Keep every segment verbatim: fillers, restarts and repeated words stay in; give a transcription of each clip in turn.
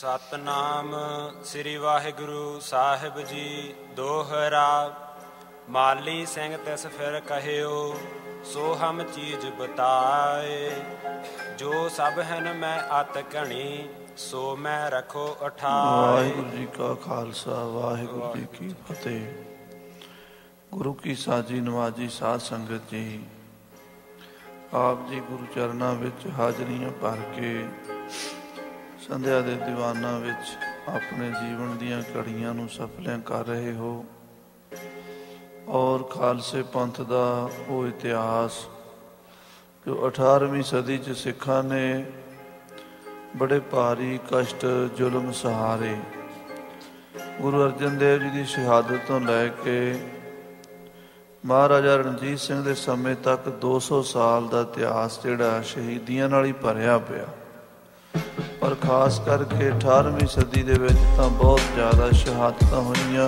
ਸਤਨਾਮ ਸ੍ਰੀ ਵਾਹਿਗੁਰੂ ਸਾਹਿਬ ਜੀ। ਦੋਹਰਾ ਮਾਲੀ ਸਿੰਘ ਤਿਸ ਫਿਰ ਕਹਿਓ, ਸੋ ਹਮ ਚੀਜ਼ ਬਤਾਏ। ਜੋ ਸਭ ਹਨ ਮੈਂ ਅਤ ਘਣੀ, ਸੋ ਮੈਂ ਰੱਖੋ ਉਠਾਏ। ਵਾਹਿਗੁਰੂ ਜੀ ਕਾ ਖਾਲਸਾ, ਵਾਹਿਗੁਰੂ ਜੀ ਕੀ ਫਤਿਹ। ਗੁਰੂ ਕੀ ਸਾਜੀ ਨਵਾਜੀ ਸਾਧ ਸੰਗਤ ਜੀ, ਆਪ ਜੀ ਗੁਰੂ ਚਰਨਾਂ ਵਿੱਚ ਹਾਜ਼ਰੀਆਂ ਭਰ ਕੇ ਸੰਧਿਆ ਦੇ ਦੀਵਾਨਾਂ ਵਿੱਚ ਆਪਣੇ ਜੀਵਨ ਦੀਆਂ ਘੜੀਆਂ ਨੂੰ ਸਫਲਿਆਂ ਕਰ ਰਹੇ ਹੋ। ਔਰ ਖਾਲਸੇ ਪੰਥ ਦਾ ਉਹ ਇਤਿਹਾਸ ਜੋ ਅਠਾਰਵੀਂ ਸਦੀ 'ਚ ਸਿੱਖਾਂ ਨੇ ਬੜੇ ਭਾਰੀ ਕਸ਼ਟ ਜ਼ੁਲਮ ਸਹਾਰੇ। ਗੁਰੂ ਅਰਜਨ ਦੇਵ ਜੀ ਦੀ ਸ਼ਹਾਦਤ ਤੋਂ ਲੈ ਕੇ ਮਹਾਰਾਜਾ ਰਣਜੀਤ ਸਿੰਘ ਦੇ ਸਮੇਂ ਤੱਕ ਦੋ ਸੌ ਸਾਲ ਦਾ ਇਤਿਹਾਸ ਜਿਹੜਾ ਸ਼ਹੀਦੀਆਂ ਨਾਲ ਹੀ ਭਰਿਆ ਪਿਆ। ਪਰ ਖਾਸ ਕਰਕੇ ਅਠਾਰਵੀਂ ਸਦੀ ਦੇ ਵਿੱਚ ਤਾਂ ਬਹੁਤ ਜ਼ਿਆਦਾ ਸ਼ਹਾਦਤਾਂ ਹੋਈਆਂ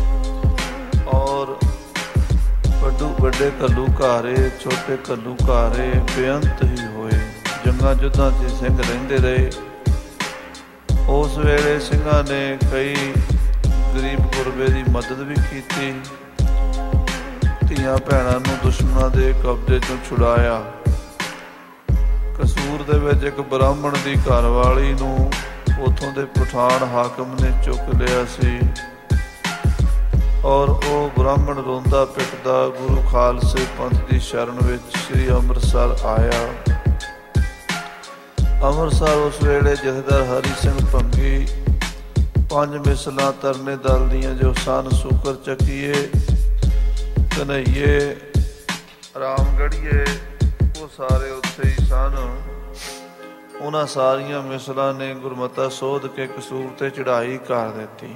ਔਰ ਵੱਡੂ ਵੱਡੇ ਘੱਲੂਘਾਰੇ, ਛੋਟੇ ਘੱਲੂਘਾਰੇ ਬੇਅੰਤ ਹੀ ਹੋਏ। ਜੰਗਾਂ ਯੁੱਧਾਂ 'ਚ ਸਿੰਘ ਰਹਿੰਦੇ ਰਹੇ। ਉਸ ਵੇਲੇ ਸਿੰਘਾਂ ਨੇ ਕਈ ਗਰੀਬ ਗੁਰਬੇ ਦੀ ਮਦਦ ਵੀ ਕੀਤੀ, ਧੀਆਂ ਭੈਣਾਂ ਨੂੰ ਦੁਸ਼ਮਣਾਂ ਦੇ ਕਬਜ਼ੇ ਤੋਂ ਛੁਡਾਇਆ। ਕਸੂਰ ਦੇ ਵਿੱਚ ਇੱਕ ਬ੍ਰਾਹਮਣ ਦੀ ਘਰਵਾਲੀ ਨੂੰ ਉੱਥੋਂ ਦੇ ਪਠਾਨ ਹਾਕਮ ਨੇ ਚੁੱਕ ਲਿਆ ਸੀ ਔਰ ਉਹ ਬ੍ਰਾਹਮਣ ਰੋਂਦਾ ਪਿੱਟਦਾ ਗੁਰੂ ਖਾਲਸੇ ਪੰਥ ਦੀ ਸ਼ਰਨ ਵਿੱਚ ਸ੍ਰੀ ਅੰਮ੍ਰਿਤਸਰ ਆਇਆ। ਅੰਮ੍ਰਿਤਸਰ ਉਸ ਵੇਲੇ ਜਥੇਦਾਰ ਹਰੀ ਸਿੰਘ ਭੰਗੀ, ਪੰਜ ਮਿਸਲਾਂ ਤਰਨੇ ਦਲ ਦੀਆਂ ਜੋ ਸਨ, ਸ਼ੁਕਰ ਚੱਕੀਏ, ਕਨਈਏ, ਰਾਮਗੜੀਏ, ਉਹ ਸਾਰੇ ਉੱਥੇ ਹੀ ਸਨ। ਉਹਨਾਂ ਸਾਰੀਆਂ ਮਿਸਲਾਂ ਨੇ ਗੁਰਮਤਾ ਸੋਧ ਕੇ ਕਸੂਰ ਤੇ ਚੜ੍ਹਾਈ ਕਰ ਦਿੱਤੀ।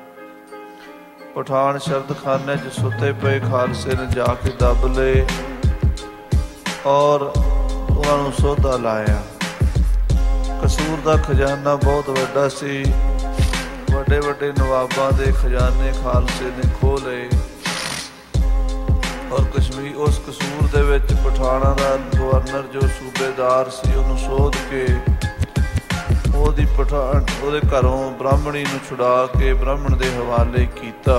ਪਠਾਨ ਸ਼ਰਦਖਾਨੇ 'ਚ ਸੁੱਤੇ ਪਏ ਖਾਲਸੇ ਨੇ ਜਾ ਕੇ ਦੱਬ ਲਏ ਔਰ ਉਹਨਾਂ ਨੂੰ ਸੋਧਾ ਲਾਇਆ। ਕਸੂਰ ਦਾ ਖਜ਼ਾਨਾ ਬਹੁਤ ਵੱਡਾ ਸੀ। ਵੱਡੇ ਵੱਡੇ ਨਵਾਬਾਂ ਦੇ ਖਜ਼ਾਨੇ ਖਾਲਸੇ ਨੇ ਖੋਹ ਲਏ ਔਰ ਕਸ਼ਮੀਰ ਉਸ ਕਸੂਰ ਦੇ ਵਿੱਚ ਪਠਾਣਾਂ ਦਾ ਗਵਰਨਰ ਜੋ ਸੂਬੇਦਾਰ ਸੀ ਉਹਨੂੰ ਸੋਧ ਕੇ ਉਹਦੀ ਪਠਾਨ ਉਹਦੇ ਘਰੋਂ ਬ੍ਰਾਹਮਣੀ ਨੂੰ ਛੁਡਾ ਕੇ ਬ੍ਰਾਹਮਣ ਦੇ ਹਵਾਲੇ ਕੀਤਾ।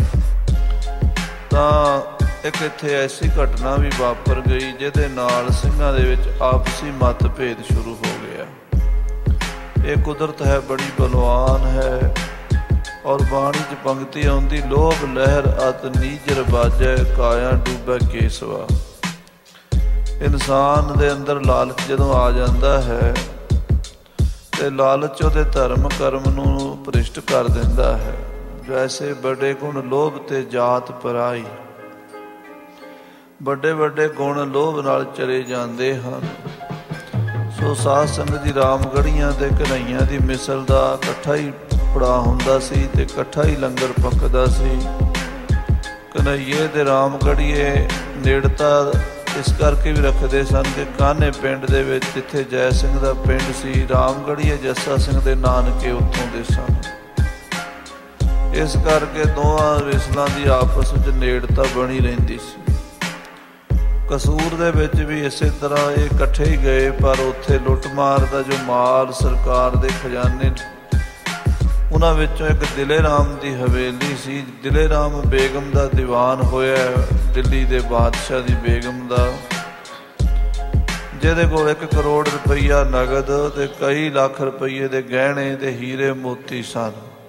ਤਾਂ ਇੱਕ ਇੱਥੇ ਐਸੀ ਘਟਨਾ ਵੀ ਵਾਪਰ ਗਈ ਜਿਹਦੇ ਨਾਲ ਸਿੰਘਾਂ ਦੇ ਵਿੱਚ ਆਪਸੀ ਮਤਭੇਦ ਸ਼ੁਰੂ ਹੋ ਗਿਆ। ਇਹ ਕੁਦਰਤ ਹੈ, ਬੜੀ ਬਲਵਾਨ ਹੈ। ਔਰ ਬਾਣੀ 'ਚ ਪੰਕਤੀ ਆਉਂਦੀ, ਲੋਭ ਲਹਿਰ ਅਤ ਨੀਜਰ ਬਾਜੈ, ਕਾਇਆ ਡੂਬੈ ਕੇਸਵਾ। ਇਨਸਾਨ ਦੇ ਅੰਦਰ ਲਾਲਚ ਜਦੋਂ ਆ ਜਾਂਦਾ ਹੈ ਤੇ ਲਾਲਚ ਉਹਦੇ ਧਰਮ ਕਰਮ ਨੂੰ ਭ੍ਰਿਸ਼ਟ ਕਰ ਦਿੰਦਾ ਹੈ। ਵੈਸੇ ਵੱਡੇ ਗੁਣ ਲੋਭ ਤੇ ਜਾਤ ਪਰਾਈ, ਵੱਡੇ ਵੱਡੇ ਗੁਣ ਲੋਭ ਨਾਲ ਚਲੇ ਜਾਂਦੇ ਹਨ। ਸੋ ਸਾਧ ਸੰਗਤ ਦੀ ਰਾਮਗੜੀਆਂ ਤੇ ਕਨਈਆਂ ਦੀ ਮਿਸਲ ਦਾ ਇਕੱਠਾ ਹੀ ਪੜਾ ਹੁੰਦਾ ਸੀ ਤੇ ਇਕੱਠਾ ਹੀ ਲੰਗਰ ਪੱਕਦਾ ਸੀ। ਕਨਈਏ ਤੇ ਰਾਮਗੜੀਏ ਨੇੜਤਾ ਇਸ ਕਰਕੇ ਵੀ ਰੱਖਦੇ ਸਨ ਕਿ ਕਾਨੇ ਪਿੰਡ ਦੇ ਵਿੱਚ ਜਿੱਥੇ ਜੈ ਸਿੰਘ ਦਾ ਪਿੰਡ ਸੀ, ਰਾਮਗੜੀਏ ਜੱਸਾ ਸਿੰਘ ਦੇ ਨਾਨਕੇ ਉੱਥੋਂ ਦੇ ਸਨ। ਇਸ ਕਰਕੇ ਦੋਵਾਂ ਮਿਸਲਾਂ ਦੀ ਆਪਸ ਵਿੱਚ ਨੇੜਤਾ ਬਣੀ ਰਹਿੰਦੀ ਸੀ। ਕਸੂਰ ਦੇ ਵਿੱਚ ਵੀ ਇਸੇ ਤਰ੍ਹਾਂ ਇਹ ਇਕੱਠੇ ਹੀ ਗਏ, ਪਰ ਉੱਥੇ ਲੁੱਟਮਾਰ ਦਾ ਜੋ ਮਾਲ ਸਰਕਾਰ ਦੇ ਖਜ਼ਾਨੇ, ਉਹਨਾਂ ਵਿੱਚੋਂ ਇੱਕ ਦਿਲੇ ਰਾਮ ਦੀ ਹਵੇਲੀ ਸੀ। ਦਿਲੇ ਰਾਮ ਬੇਗਮ ਦਾ ਦੀਵਾਨ ਹੋਇਆ ਦਿੱਲੀ ਦੇ ਬਾਦਸ਼ਾਹ ਦੀ ਬੇਗਮ ਦਾ, ਜਿਹਦੇ ਕੋਲ ਇੱਕ ਕਰੋੜ ਰੁਪਈਆ ਨਗਦ ਤੇ ਕਈ ਲੱਖ ਰੁਪਈਏ ਦੇ ਗਹਿਣੇ ਤੇ ਹੀਰੇ ਮੋਤੀ ਸਨ।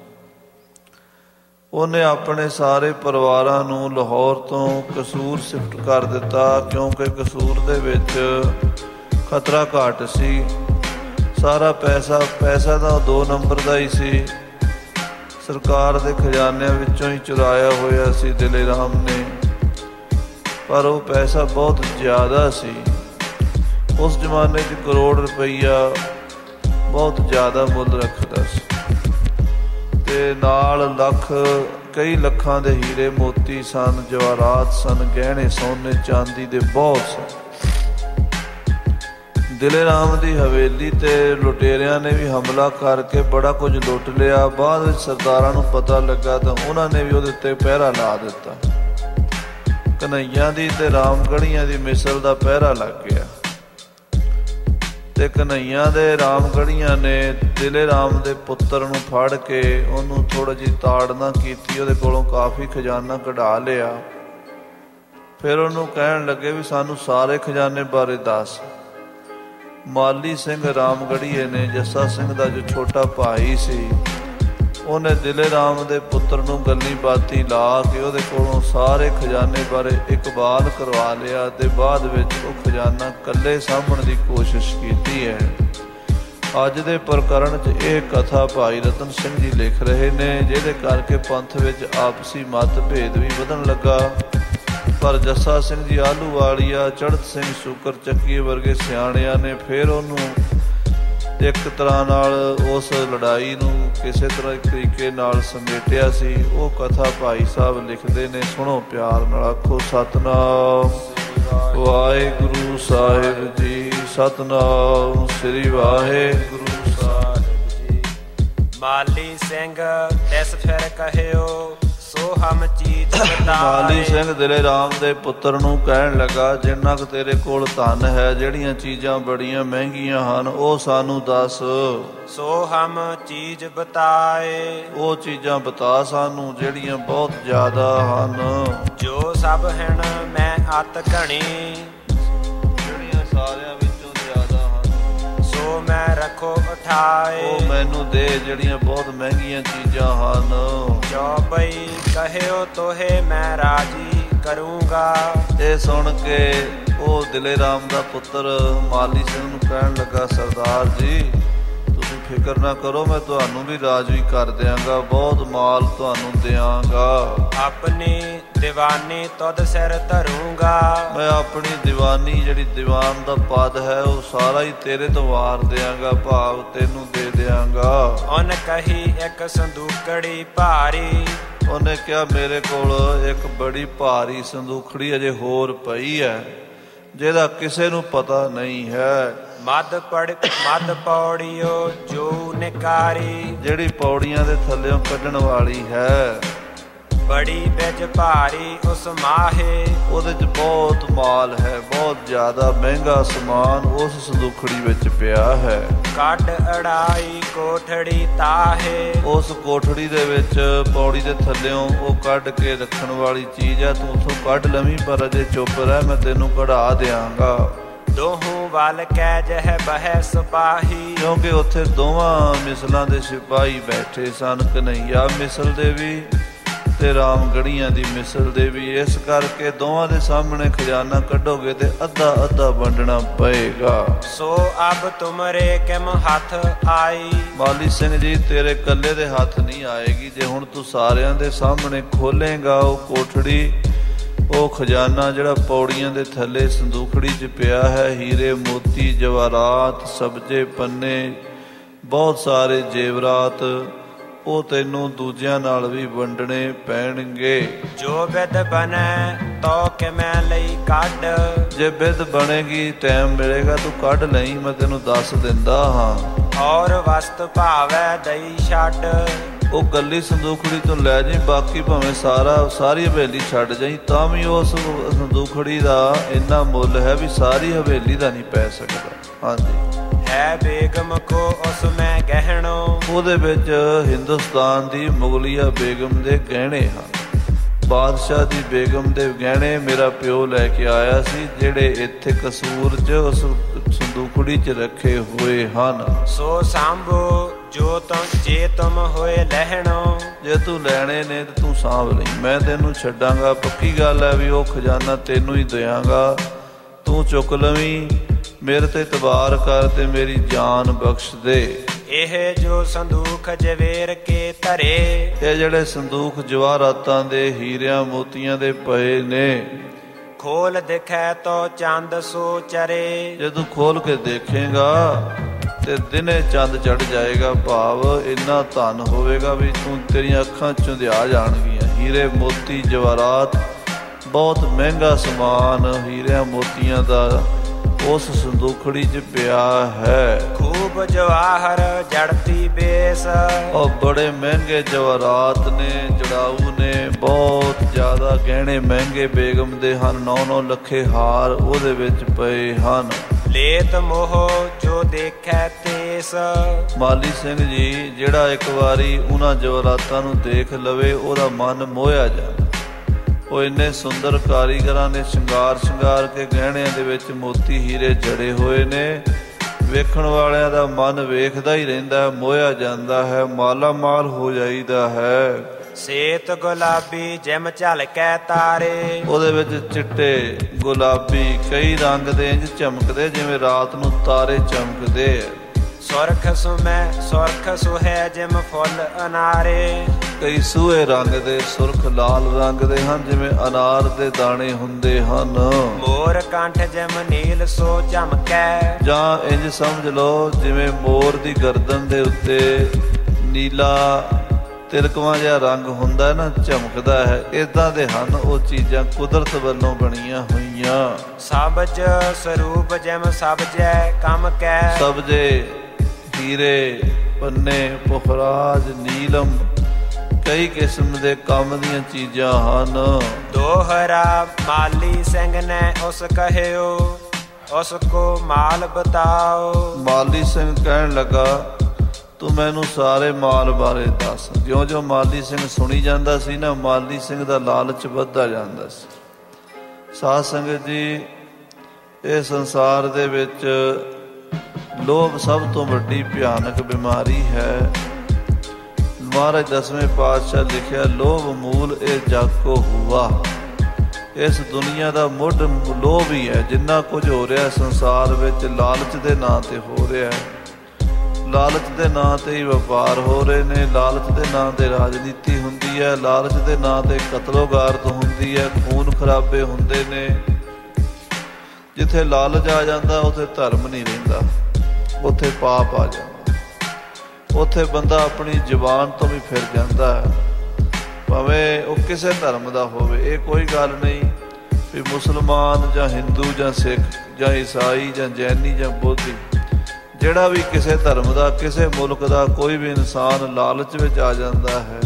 ਉਹਨੇ ਆਪਣੇ ਸਾਰੇ ਪਰਿਵਾਰਾਂ ਨੂੰ ਲਾਹੌਰ ਤੋਂ ਕਸੂਰ ਸ਼ਿਫਟ ਕਰ ਦਿੱਤਾ ਕਿਉਂਕਿ ਕਸੂਰ ਦੇ ਵਿੱਚ ਖਤਰਾ ਘੱਟ ਸੀ। ਸਾਰਾ ਪੈਸਾ ਪੈਸਾ ਤਾਂ ਦੋ ਨੰਬਰ ਦਾ ਹੀ ਸੀ, ਸਰਕਾਰ ਦੇ ਖਜ਼ਾਨਿਆਂ ਵਿੱਚੋਂ ਹੀ ਚੁਰਾਇਆ ਹੋਇਆ ਸੀ ਦਿਲੇ ਰਾਮ ਨੇ, ਪਰ ਉਹ ਪੈਸਾ ਬਹੁਤ ਜ਼ਿਆਦਾ ਸੀ। ਉਸ ਜ਼ਮਾਨੇ 'ਚ ਕਰੋੜ ਰੁਪਈਆ ਬਹੁਤ ਜ਼ਿਆਦਾ ਮੁੱਲ ਰੱਖਦਾ ਸੀ ਤੇ ਨਾਲ ਲੱਖ ਕਈ ਲੱਖਾਂ ਦੇ ਹੀਰੇ ਮੋਤੀ ਸਨ, ਜਵਾਹਰਾਤ ਸਨ, ਗਹਿਣੇ ਸੋਨੇ ਚਾਂਦੀ ਦੇ ਬਹੁਤ ਸਨ। ਦਿਲੇ ਰਾਮ ਦੀ ਹਵੇਲੀ ਤੇ ਲੁਟੇਰਿਆਂ ਨੇ ਵੀ ਹਮਲਾ ਕਰਕੇ ਬੜਾ ਕੁਝ ਲੁੱਟ ਲਿਆ। ਬਾਅਦ ਵਿੱਚ ਸਰਦਾਰਾਂ ਨੂੰ ਪਤਾ ਲੱਗਾ ਤਾਂ ਉਹਨਾਂ ਨੇ ਵੀ ਉਹਦੇ ਉੱਤੇ ਪਹਿਰਾ ਲਾ ਦਿੱਤਾ। ਕਨਈਆਂ ਦੀ ਤੇ ਰਾਮਗੜੀਆਂ ਦੀ ਮਿਸਲ ਦਾ ਪਹਿਰਾ ਲੱਗ ਗਿਆ। ਤੇ ਕਨ੍ਹਈਆ ਦੇ ਰਾਮਗੜੀਆਂ ਨੇ ਦਿਲੇ ਰਾਮ ਦੇ ਪੁੱਤਰ ਨੂੰ ਫੜ ਕੇ ਉਹਨੂੰ ਥੋੜ੍ਹੀ ਜਿਹੀ ਤਾੜਨਾ ਕੀਤੀ, ਉਹਦੇ ਕੋਲੋਂ ਕਾਫੀ ਖਜ਼ਾਨਾ ਕਢਾ ਲਿਆ। ਫਿਰ ਉਹਨੂੰ ਕਹਿਣ ਲੱਗੇ ਵੀ ਸਾਨੂੰ ਸਾਰੇ ਖਜ਼ਾਨੇ ਬਾਰੇ ਦੱਸ। ਮਾਲੀ ਸਿੰਘ ਰਾਮਗੜੀਏ ਨੇ, ਜੱਸਾ ਸਿੰਘ ਦਾ ਜੋ ਛੋਟਾ ਭਾਈ ਸੀ, ਉਹਨੇ ਦਿਲੇ ਰਾਮ ਦੇ ਪੁੱਤਰ ਨੂੰ ਗੱਲੀ ਬਾਤੀ ਲਾ ਕੇ ਉਹਦੇ ਕੋਲੋਂ ਸਾਰੇ ਖਜ਼ਾਨੇ ਬਾਰੇ ਇਕਬਾਲ ਕਰਵਾ ਲਿਆ ਤੇ ਬਾਅਦ ਵਿੱਚ ਉਹ ਖਜ਼ਾਨਾ ਇਕੱਲੇ ਸਾਂਭਣ ਦੀ ਕੋਸ਼ਿਸ਼ ਕੀਤੀ ਹੈ। ਅੱਜ ਦੇ ਪ੍ਰਕਰਣ 'ਚ ਇਹ ਕਥਾ ਭਾਈ ਰਤਨ ਸਿੰਘ ਜੀ ਲਿਖ ਰਹੇ ਨੇ, ਜਿਹਦੇ ਕਰਕੇ ਪੰਥ ਵਿੱਚ ਆਪਸੀ ਮਤਭੇਦ ਵੀ ਵਧਣ ਲੱਗਾ। ਪਰ ਜੱਸਾ ਸਿੰਘ ਜੀ ਆਹਲੂਵਾਲੀਆ, ਚੜ੍ਹਤ ਸਿੰਘ ਸ਼ੂਕਰ ਚੱਕੀਏ ਵਰਗੇ ਸਿਆਣਿਆਂ ਨੇ ਫਿਰ ਉਹਨੂੰ ਇੱਕ ਤਰ੍ਹਾਂ ਨਾਲ ਉਸ ਲੜਾਈ ਨੂੰ ਕਿਸੇ ਤਰ੍ਹਾਂ ਇੱਕ ਤਰੀਕੇ ਨਾਲ ਸਮੇਟਿਆ ਸੀ। ਉਹ ਕਥਾ ਭਾਈ ਸਾਹਿਬ ਲਿਖਦੇ ਨੇ, ਸੁਣੋ ਪਿਆਰ ਨਾਲ, ਆਖੋ ਸਤਿਨਾਮ ਵਾਹਿਗੁਰੂ ਸਾਹਿਬ ਜੀ, ਸਤਿਨਾਮ ਸ੍ਰੀ ਵਾਹਿਗੁਰੂ ਸਾਹਿਬ ਜੀ। ਮਾਲੀ ਸਿੰਘ ਤਿਸ ਫਿਰ ਕਹਿਓ ਸੋ ਹਮ ਚੀਜ਼ ਬਤਾਏ। ਮਾਲੀ ਸਿੰਘ ਦਿਲੇ ਰਾਮ ਦੇ ਪੁੱਤਰ ਨੂੰ ਕਹਿਣ ਲੱਗਾ, ਜਿੰਨਾ ਕੁ ਤੇਰੇ ਕੋਲ ਧਨ ਹੈ, ਜਿਹੜੀਆਂ ਚੀਜ਼ਾਂ ਬੜੀਆਂ ਮਹਿੰਗੀਆਂ ਹਨ, ਉਹ ਸਾਨੂੰ ਦੱਸ। ਸੋ ਹਮ ਚੀਜ਼ ਬਤਾਏ, ਉਹ ਚੀਜ਼ਾਂ ਬਤਾ ਸਾਨੂੰ ਜਿਹੜੀਆਂ ਬਹੁਤ ਜ਼ਿਆਦਾ ਹਨ। ਜੋ ਸਭ ਹਨ ਮੈਂ ਅਤ ਘਣੀ, ਜਿਹੜੀਆਂ ਸਾਰਿਆਂ ਵਿੱਚੋਂ ਜ਼ਿਆਦਾ ਹਨ। ਸੋ ਮੈਂ ਰੱਖੋ ਉਠਾਏ, ਉਹ ਮੈਨੂੰ ਦੇ ਜਿਹੜੀਆਂ ਬਹੁਤ ਮਹਿੰਗੀਆਂ ਚੀਜ਼ਾਂ ਹਨ। ਚੌਪਈ ਕਹਿਓ ਤੋਹੇ ਮੈਂ ਰਾਜੀ ਕਰੂੰਗਾ। ਇਹ ਸੁਣ ਕੇ ਉਹ ਦਿਲੇ ਰਾਮ ਦਾ ਪੁੱਤਰ ਮਾਲੀ ਸਿੰਘ ਨੂੰ ਕਹਿਣ ਲੱਗਾ, ਸਰਦਾਰ ਜੀ ਤੁਸੀਂ ਫਿਕਰ ਨਾ ਕਰੋ, ਮੈਂ ਤੁਹਾਨੂੰ ਵੀ ਰਾਜੀ ਕਰ ਦਿਆਂਗਾ, ਬਹੁਤ ਮਾਲ ਤੁਹਾਨੂੰ ਦਿਆਂਗਾ। ਆਪਣੀ ਦੀਵਾਨੀ ਤੁਧ ਸਿਰ ਧਰੂੰਗਾ, ਮੈਂ ਆਪਣੀ ਦੀਵਾਨੀ ਜਿਹੜੀ ਦੀਵਾਨ ਦਾ ਪਦ ਹੈ ਉਹ ਸਾਰਾ ਹੀ ਤੇਰੇ ਤੋਂ ਵਾਰ ਦਿਆਂਗਾ, ਭਾਵ ਤੈਨੂੰ ਦੇ ਦਿਆਂਗਾ। ਉਹਨ ਕਹੀ ਇੱਕ ਸੰਦੂਕੜੀ ਭਾਰੀ, ਉਹਨੇ ਕਿਹਾ ਮੇਰੇ ਕੋਲ ਇੱਕ ਬੜੀ ਭਾਰੀ ਸੰਦੂਖੜੀ ਅਜੇ ਹੋਰ ਪਈ ਹੈ, ਜਿਹਦਾ ਕਿਸੇ ਨੂੰ ਪਤਾ ਨਹੀਂ ਹੈ। ਮੱਧ ਪੜ ਮੱਧ ਪੌੜੀਓ ਜੋ ਨਿਕਾਰੀ, ਜਿਹੜੀ ਪੌੜੀਆਂ ਦੇ ਥੱਲਿਓਂ ਕੱਢਣ ਵਾਲੀ ਹੈ। ਬੜੀ ਵਿੱਚ ਭਾਰੀ ਉਸ ਮਾਹੇ, ਉਹਦੇ 'ਚ ਬਹੁਤ ਮਾਲ ਹੈ, ਬਹੁਤ ਜ਼ਿਆਦਾ ਮਹਿੰਗਾ ਸਮਾਨ ਉਸ ਸੰਦੂਖੜੀ ਵਿੱਚ ਪਿਆ ਹੈ। ਕੱਢ ਅੜਾਈ ਕੋਠੜੀ ਤਾਹੇ, ਉਸ ਕੋਠੜੀ ਦੇ ਵਿੱਚ ਪੌੜੀ ਦੇ ਥੱਲਿਓਂ ਉਹ ਕੱਢ ਕੇ ਰੱਖਣ ਵਾਲੀ ਚੀਜ਼ ਹੈ, ਤੂੰ ਉੱਥੋਂ ਕੱਢ ਲਵੀਂ, ਪਰ ਅਜੇ ਚੁੱਪ ਰਹਿ, ਮੈਂ ਤੈਨੂੰ ਕਢਾ ਦਿਆਂਗਾ। ਦੋਹੋਂ ਵੱਲ ਕਹਿ ਜਹ ਬਹਿ ਸਿਪਾਹੀ, ਕਿਉਂਕਿ ਉੱਥੇ ਦੋਵਾਂ ਮਿਸਲਾਂ ਦੇ ਸਿਪਾਹੀ ਬੈਠੇ ਸਨ, ਕਨ੍ਹਈਆ ਮਿਸਲ ਦੇ ਵੀ ਤੇ ਰਾਮਗੜੀਆਂ ਦੀ ਮਿਸਲ ਦੇ ਵੀ। ਇਸ ਕਰਕੇ ਦੋਵਾਂ ਦੇ ਸਾਹਮਣੇ ਖਜ਼ਾਨਾ ਕੱਢੋਗੇ ਤੇ ਅੱਧਾ ਅੱਧਾ ਵੰਡਣਾ ਪਏਗਾ। ਸੋ ਅਬ ਤੁਮਰੇ ਕਿਮ ਹੱਥ ਆਈ, ਮਾਲੀ ਸਿੰਘ ਜੀ ਤੇਰੇ ਇਕੱਲੇ ਦੇ ਹੱਥ ਨਹੀਂ ਆਏਗੀ, ਜੇ ਹੁਣ ਤੂੰ ਸਾਰਿਆਂ ਦੇ ਸਾਹਮਣੇ ਖੋਲੇਗਾ ਉਹ ਕੋਠੜੀ, ਉਹ ਖਜ਼ਾਨਾ ਜਿਹੜਾ ਪੌੜੀਆਂ ਦੇ ਥੱਲੇ ਸੰਦੂਖੜੀ 'ਚ ਪਿਆ ਹੈ, ਹੀਰੇ ਮੋਤੀ ਜਵਾਹਰਾਤ ਸਬਜੇ ਪੰਨੇ ਬਹੁਤ ਸਾਰੇ ਜੇਵਰਾਤ, ਉਹ ਤੈਨੂੰ ਦੂਜਿਆਂ ਨਾਲ ਵੀ ਵੰਡਣੇ ਪੈਣਗੇ। ਜੋ ਬਿਦ ਬਣੇ ਤੋ ਕਿ ਮੈਂ ਲਈ ਕੱਢ, ਜੇ ਬਿਦ ਬਣੇਗੀ ਟਾਈਮ ਮਿਲੇਗਾ ਤੂੰ ਕੱਢ ਲਈ, ਮੈਂ ਤੈਨੂੰ ਦੱਸ ਦਿੰਦਾ ਹਾਂ। ਔਰ ਵਸਤ ਭਾਵੈ ਦਈ ਛੱਡ, ਉਹ ਗੱਲੀ ਸੰਦੂਖੜੀ ਤੋਂ ਲੈ ਜਾਈਂ, ਬਾਕੀ ਭਾਵੇਂ ਸਾਰਾ ਸਾਰੀ ਹਵੇਲੀ ਛੱਡ ਜਾਈਂ, ਤਾਂ ਵੀ ਉਸ ਸੰਦੂਖੜੀ ਦਾ ਇੰਨਾ ਮੁੱਲ ਹੈ ਵੀ ਸਾਰੀ ਹਵੇਲੀ ਦਾ ਨਹੀਂ ਪੈ ਸਕਦਾ। ਹਾਂਜੀ। ਹੈ ਬੇਗਮ ਕੋ ਉਸ ਮੈਂ ਗਹਿਣੋ, ਉਹਦੇ ਵਿੱਚ ਹਿੰਦੁਸਤਾਨ ਦੀ ਮੁਗਲੀਆ ਬੇਗਮ ਦੇ ਗਹਿਣੇ ਹਨ। ਬਾਦਸ਼ਾਹ ਦੀ ਬੇਗਮ ਦੇ ਗਹਿਣੇ ਮੇਰਾ ਪਿਓ ਲੈ ਕੇ ਆਇਆ ਸੀ, ਜਿਹੜੇ ਇੱਥੇ ਕਸੂਰ 'ਚ ਉਸ ਸੰਦੂਖੜੀ 'ਚ ਰੱਖੇ ਹੋਏ ਹਨ। ਸੋ ਸਾਂਭੋ ਜੋ ਤੁਮ ਜੇ ਤੁਮ ਹੋਏ ਲਹਿਣੋ, ਜੇ ਤੂੰ ਲੈਣੇ ਨੇ ਤੇ ਤੂੰ ਸਾਂਭ ਲਈ, ਮੈਂ ਤੈਨੂੰ ਛੱਡਾਂਗਾ। ਪੱਕੀ ਗੱਲ ਹੈ ਵੀ ਉਹ ਖਜ਼ਾਨਾ ਤੈਨੂੰ ਹੀ ਦਿਆਂਗਾ, ਤੂੰ ਚੁੱਕ ਲਵੀਂ, ਮੇਰੇ ਤੇ ਇਤਬਾਰ ਕਰ ਤੇ ਮੇਰੀ ਜਾਨ ਬਖਸ਼ ਦੇ। ਇਹ ਜੋ ਸੰਦੂਖ ਜਵੇਰ ਕੇ ਧਰੇ, ਇਹ ਜਿਹੜੇ ਸੰਦੂਖ ਜਵਾਹਰਾਤਾਂ ਦੇ ਹੀਰਿਆਂ ਮੋਤੀਆਂ ਦੇ ਪਏ ਨੇ, ਖੋਲ ਦਿਖੈ ਤੋ ਚੰਦ ਸੋ ਚਰੇ, ਜੇ ਤੂੰ ਖੋਲ ਕੇ ਦੇਖੇਗਾ ਤੇ ਦਿਨੇ ਚੰਦ ਚੜ ਜਾਏਗਾ, ਭਾਵ ਇੰਨਾ ਧਨ ਹੋਵੇਗਾ ਵੀ ਤੂੰ ਤੇਰੀਆਂ ਅੱਖਾਂ ਚੁੰਧਿਆ ਜਾਣਗੀਆਂ। ਹੀਰੇ ਮੋਤੀ ਜਵਾਹਰਾਤ ਬਹੁਤ ਮਹਿੰਗਾ ਸਮਾਨ ਹੀਰਿਆਂ ਮੋਤੀਆਂ ਦਾ ਉਸ ਸੰਦੂਖੜੀ 'ਚ ਪਿਆ ਹੈ। ਖੂਬ ਜਵਾਹਰ ਜੜਤੀ ਬੇਸ, ਉਹ ਬੜੇ ਮਹਿੰਗੇ ਜਵਾਹਰਾਤ ਨੇ, ਜੜਾਊ ਨੇ, ਬਹੁਤ ਜ਼ਿਆਦਾ ਗਹਿਣੇ ਮਹਿੰਗੇ ਬੇਗਮ ਦੇ ਹਨ। ਨੌ ਨੌ ਲੱਖੇ ਹਾਰ ਉਹਦੇ ਵਿੱਚ ਪਏ ਹਨ। ਲੇਤ ਮੋਹ ਜੋ ਦੇਖੈ ਤੇਸ। ਮਾਲੀ ਸਿੰਘ ਜੀ ਜਿਹੜਾ ਇੱਕ ਵਾਰੀ ਉਹਨਾਂ ਜਵਾਹਰਾਤਾਂ ਨੂੰ ਦੇਖ ਲਵੇ ਉਹਦਾ ਮਨ ਮੋਹਿਆ ਜਾਂਦਾ। ਉਹ ਇੰਨੇ ਸੁੰਦਰ ਕਾਰੀਗਰਾਂ ਨੇ ਸ਼ਿੰਗਾਰ ਸ਼ਿੰਗਾਰ ਕੇ ਗਹਿਣਿਆਂ ਦੇ ਵਿੱਚ ਮੋਤੀ ਹੀਰੇ ਜੜੇ ਹੋਏ ਨੇ, ਵੇਖਣ ਵਾਲਿਆਂ ਦਾ ਮਨ ਵੇਖਦਾ ਹੀ ਰਹਿੰਦਾ, ਮੋਹਿਆ ਜਾਂਦਾ ਹੈ, ਮਾਲਾ ਮਾਲ ਹੋ ਜਾਈਦਾ ਹੈ। ਸੇਤ ਗੁਲਾਬੀ ਜਿਮ ਝਲਕੈ ਤਾਰੇ। ਉਹਦੇ ਵਿੱਚ ਚਿੱਟੇ ਗੁਲਾਬੀ ਕਈ ਰੰਗ ਦੇ ਇੰਝ ਚਮਕਦੇ ਜਿਵੇਂ ਰਾਤ ਨੂੰ ਤਾਰੇ ਚਮਕਦੇ ਹੈ। ਸੁਰਖ ਸੁਮੈ ਸੁਰਖ ਸੁਹੈ ਜਿਮ ਫੁੱਲ ਅਨਾਰੇ। ਕਈ ਸੂਹੇ ਰੰਗ ਦੇ ਸੁਰਖ ਲਾਲ ਰੰਗ ਦੇ ਹਨ ਜਿਵੇਂ ਅਨਾਰ ਦੇ ਦਾਣੇ ਹੁੰਦੇ ਹਨ। ਮੋਰ ਕੰਠ ਜਿਮ ਨੀਲ ਸੋ ਝਮਕੈ। ਜਾਂ ਇੰਝ ਸਮਝ ਲਓ ਜਿਵੇਂ ਮੋਰ ਦੀ ਗਰਦਨ ਦੇ ਉੱਤੇ ਨੀਲਾ ਤਿਲਕਵਾਂ ਜਿਹਾ ਰੰਗ ਹੁੰਦਾ ਨਾ, ਝਮਕਦਾ ਹੈ। ਇੱਦਾਂ ਦੇ ਹਨ ਉਹ ਚੀਜ਼ਾਂ ਕੁਦਰਤ ਵੱਲੋਂ ਬਣੀਆਂ ਹੋਈਆਂ। ਸਬਜ ਸਰੂਪ ਜਿਮ ਸਬਜੈ ਕਮ ਕੈ। ਸਬਜੇ ਹੀਰੇ ਪੰਨੇ ਪੁਖਰਾਜ ਨੀਲਮ ਕਈ ਕਿਸਮ ਦੇ ਕੰਮ ਦੀਆਂ ਚੀਜ਼ਾਂ ਹਨ। ਦੋਹਰਾ ਮਾਲੀ ਸਿੰਘ ਨੇ ਉਸ ਕਹਿਓ ਉਸ ਕੋ ਮਾਲ ਬਤਾਓ। ਮਾਲੀ ਸਿੰਘ ਕਹਿਣ ਲੱਗਾ ਤੂੰ ਮੈਨੂੰ ਸਾਰੇ ਮਾਲ ਬਾਰੇ ਦੱਸ। ਜਿਉਂ ਜਿਉਂ ਮਾਲੀ ਸਿੰਘ ਸੁਣੀ ਜਾਂਦਾ ਸੀ ਨਾ, ਮਾਲੀ ਸਿੰਘ ਦਾ ਲਾਲਚ ਵੱਧਦਾ ਜਾਂਦਾ ਸੀ। ਸਾਧ ਸੰਗਤ ਜੀ, ਇਹ ਸੰਸਾਰ ਦੇ ਵਿੱਚ ਲੋਭ ਸਭ ਤੋਂ ਵੱਡੀ ਭਿਆਨਕ ਬਿਮਾਰੀ ਹੈ। ਮਹਾਰਾਜ ਦਸਵੇਂ ਪਾਤਸ਼ਾਹ ਲਿਖਿਆ, ਲੋਭ ਮੂਲ ਇਹ ਜਗ ਕੋ ਹੁਆ। ਇਸ ਦੁਨੀਆ ਦਾ ਮੁੱਢ ਲੋਭ ਹੀ ਹੈ। ਜਿੰਨਾ ਕੁਝ ਹੋ ਰਿਹਾ ਸੰਸਾਰ ਵਿੱਚ ਲਾਲਚ ਦੇ ਨਾਂ ਤੇ ਹੋ ਰਿਹਾ ਹੈ। ਲਾਲਚ ਦੇ ਨਾਂ ਤੇ ਹੀ ਵਪਾਰ ਹੋ ਰਹੇ ਨੇ, ਲਾਲਚ ਦੇ ਨਾਂ ਤੇ ਰਾਜਨੀਤੀ ਹੁੰਦੀ ਹੈ, ਲਾਲਚ ਦੇ ਨਾਂ ਤੇ ਕਤਲੋਗਾਰਤ ਹੁੰਦੀ ਹੈ, ਖੂਨ ਖਰਾਬੇ ਹੁੰਦੇ ਨੇ। ਜਿੱਥੇ ਲਾਲਚ ਆ ਜਾਂਦਾ ਉੱਥੇ ਧਰਮ ਨਹੀਂ ਰਹਿੰਦਾ, ਉੱਥੇ ਪਾਪ ਆ ਜਾਂਦਾ। ਉੱਥੇ ਬੰਦਾ ਆਪਣੀ ਜ਼ੁਬਾਨ ਤੋਂ ਵੀ ਫਿਰ ਜਾਂਦਾ ਹੈ, ਭਾਵੇਂ ਉਹ ਕਿਸੇ ਧਰਮ ਦਾ ਹੋਵੇ। ਇਹ ਕੋਈ ਗੱਲ ਨਹੀਂ ਵੀ ਮੁਸਲਮਾਨ ਜਾਂ ਹਿੰਦੂ ਜਾਂ ਸਿੱਖ ਜਾਂ ਈਸਾਈ ਜਾਂ ਜੈਨੀ ਜਾਂ ਬੋਧੀ, ਜਿਹੜਾ ਵੀ ਕਿਸੇ ਧਰਮ ਦਾ ਕਿਸੇ ਮੁਲਕ ਦਾ ਕੋਈ ਵੀ ਇਨਸਾਨ ਲਾਲਚ ਵਿੱਚ ਆ ਜਾਂਦਾ ਹੈ,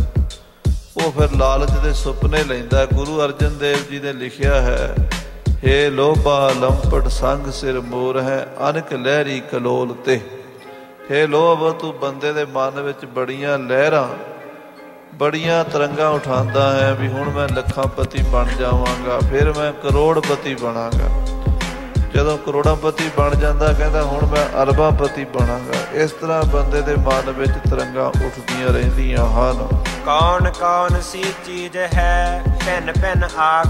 ਉਹ ਫਿਰ ਲਾਲਚ ਦੇ ਸੁਪਨੇ ਲੈਂਦਾ। ਗੁਰੂ ਅਰਜਨ ਦੇਵ ਜੀ ਨੇ ਲਿਖਿਆ ਹੈ, ਹੇ ਲੋਭਾ ਲੰਪਟ ਸੰਗ ਸਿਰ ਮੋਰ ਹੈ ਅਨਕ ਲਹਿਰੀ ਕਲੋਲ ਤੇ। ਹੇ ਲੋਭ, ਤੂੰ ਬੰਦੇ ਦੇ ਮਨ ਵਿੱਚ ਬੜੀਆਂ ਲਹਿਰਾਂ ਬੜੀਆਂ ਤਰੰਗਾਂ ਉਠਾਉਂਦਾ ਹੈ ਵੀ ਹੁਣ ਮੈਂ ਲੱਖਾਂਪਤੀ ਬਣ ਜਾਵਾਂਗਾ, ਫਿਰ ਮੈਂ ਕਰੋੜਪਤੀ ਬਣਾਂਗਾ। ਜਦੋਂ ਕਰੋੜਾਂਪਤੀ ਬਣ ਜਾਂਦਾ ਕਹਿੰਦਾ ਹੁਣ ਮੈਂ ਅਰਬਾਂਪਤੀ ਬਣਾਂਗਾ। ਇਸ ਤਰ੍ਹਾਂ ਬੰਦੇ ਦੇ ਮਨ ਵਿੱਚ ਤਰੰਗਾਂ ਉੱਠਦੀਆਂ ਰਹਿੰਦੀਆਂ ਹਨ। ਕੌਣ ਕੌਣ ਸੀ ਚੀਜ਼ ਹੈ ਭਿੰਨ ਭਿੰਨ ਆਖ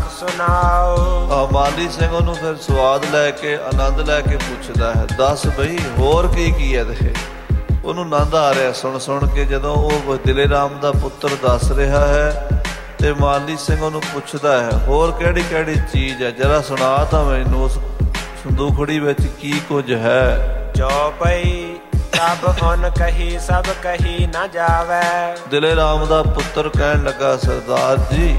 ਸੁਣਾਓ। ਮਾਲੀ ਸਿੰਘ ਉਹਨੂੰ ਫਿਰ ਸਵਾਦ ਲੈ ਕੇ ਆਨੰਦ ਲੈ ਕੇ ਪੁੱਛਦਾ ਹੈ, ਦੱਸ ਬਈ ਹੋਰ ਕੀ ਕੀ ਹੈ। ਦੇਖੇ ਉਹਨੂੰ ਆਨੰਦ ਆ ਰਿਹਾ ਸੁਣ ਸੁਣ ਕੇ। ਜਦੋਂ ਉਹ ਦਿਲੇ ਰਾਮ ਦਾ ਪੁੱਤਰ ਦੱਸ ਰਿਹਾ ਹੈ ਤੇ ਮਾਲੀ ਸਿੰਘ ਉਹਨੂੰ ਪੁੱਛਦਾ ਹੈ, ਹੋਰ ਕਿਹੜੀ ਕਿਹੜੀ ਚੀਜ਼ ਹੈ, ਜਰਾ ਸੁਣਾ ਤਾਂ ਮੈਨੂੰ ਉਸ ਸੰਦੂਖੜੀ ਵਿੱਚ ਕੀ ਕੁਝ ਹੈ। ਜੋ ਪਈ ਸਭ ਹੁਣ ਕਹੀ ਸਭ ਕਹੀ ਨਾ ਜਾਵੇ। ਦਿਲੇ ਰਾਮ ਦਾ ਪੁੱਤਰ ਕਹਿਣ ਲੱਗਾ, ਸਰਦਾਰ ਜੀ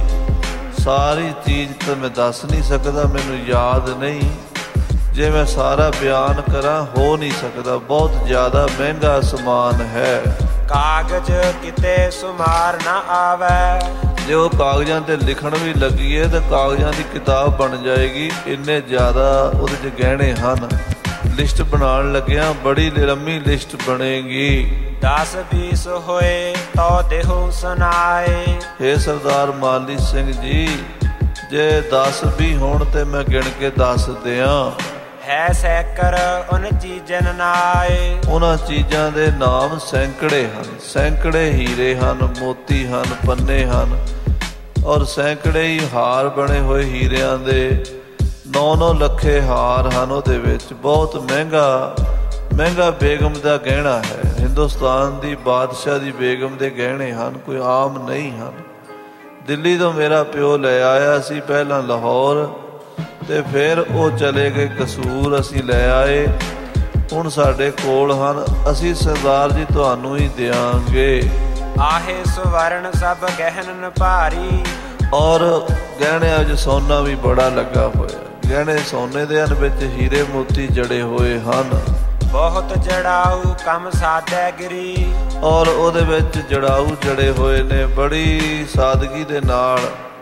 ਸਾਰੀ ਚੀਜ਼ ਤਾਂ ਮੈਂ ਦੱਸ ਨਹੀਂ ਸਕਦਾ, ਮੈਨੂੰ ਯਾਦ ਨਹੀਂ। ਜੇ ਮੈਂ ਸਾਰਾ ਬਿਆਨ ਕਰਾਂ ਹੋ ਨਹੀਂ ਸਕਦਾ, ਬਹੁਤ ਜ਼ਿਆਦਾ ਮਹਿੰਗਾ ਸਮਾਨ ਹੈ। ਕਾਗਜ਼ ਕਿਤੇ ਸੁਮਾਰ ਨਾ ਆਵੇ। ਜੇ ਉਹ ਕਾਗਜ਼ਾਂ ਤੇ ਲਿਖਣ ਵੀ ਲੱਗੀਏ ਤਾਂ ਕਾਗਜ਼ਾਂ ਦੀ ਕਿਤਾਬ ਬਣ ਜਾਏਗੀ, ਇੰਨੇ ਜ਼ਿਆਦਾ ਉਹਦੇ 'ਚ ਗਹਿਣੇ ਹਨ। ਲਿਸਟ ਬਣਾਉਣ ਲੱਗਿਆ ਬੜੀ ਲੰਮੀ ਲਿਸਟ ਬਣੇਗੀ। ਦਸ ਬੀਸ ਹੋਏ ਤੋ ਦੇਹੋ ਸੁਨਾਏ। ਹੇ ਸਰਦਾਰ ਮਾਲੀ ਸਿੰਘ ਜੀ, ਜੇ ਦਸ ਵੀਹ ਹੋਣ ਤੇ ਮੈਂ ਗਿਣ ਕੇ ਦੱਸ ਦਿਆਂ। ਹੈ ਸੈਕਰ ਉਨ ਚੀਜ਼ਨ ਨਾਏ। ਉਹਨਾਂ ਚੀਜ਼ਾਂ ਦੇ ਨਾਮ ਸੈਂਕੜੇ ਹਨ। ਸੈਂਕੜੇ ਹੀਰੇ ਹਨ, ਮੋਤੀ ਹਨ, ਪੰਨੇ ਹਨ, ਔਰ ਸੈਂਕੜੇ ਹੀ ਹਾਰ ਬਣੇ ਹੋਏ ਹੀਰਿਆਂ ਦੇ। ਨੌ ਨੌ ਲੱਖੇ ਹਾਰ ਹਨ ਉਹਦੇ ਵਿੱਚ। ਬਹੁਤ ਮਹਿੰਗਾ ਮਹਿੰਗਾ ਬੇਗਮ ਦਾ ਗਹਿਣਾ ਹੈ। ਹਿੰਦੁਸਤਾਨ ਦੀ ਬਾਦਸ਼ਾਹ ਦੀ ਬੇਗਮ ਦੇ ਗਹਿਣੇ ਹਨ, ਕੋਈ ਆਮ ਨਹੀਂ ਹਨ। ਦਿੱਲੀ ਤੋਂ ਮੇਰਾ ਪਿਓ ਲੈ ਆਇਆ ਸੀ ਪਹਿਲਾਂ ਲਾਹੌਰ, ਤੇ ਫਿਰ ਉਹ ਚਲੇ ਗਏ ਕਸੂਰ, ਅਸੀਂ ਲੈ ਆਏ। ਹੁਣ ਸਾਡੇ ਕੋਲ ਹਨ, ਅਸੀਂ ਸਰਦਾਰ ਜੀ ਤੁਹਾਨੂੰ ਹੀ ਦਿਆਂਗੇ। ਆਹੇ ਸਵਰਨ ਸਭ ਗਹਿਣਨ ਭਾਰੀ। ਔਰ ਗਹਿਣਿਆਂ ਵਿੱਚ ਸੋਨਾ ਵੀ ਬੜਾ ਲੱਗਾ ਹੋਇਆ। ਗਹਿਣੇ ਸੋਨੇ ਦੇ ਹਨ, ਵਿੱਚ ਹੀਰੇ ਮੋਤੀ ਜੜੇ ਹੋਏ ਹਨ। ਬਹੁਤ ਜੜਾਊ ਕੰਮ ਸਾਦੈਗਰੀ। ਔਰ ਉਹਦੇ ਵਿੱਚ ਜੜਾਊ ਜੜੇ ਹੋਏ ਨੇ, ਬੜੀ ਸਾਦਗੀ ਦੇ ਨਾਲ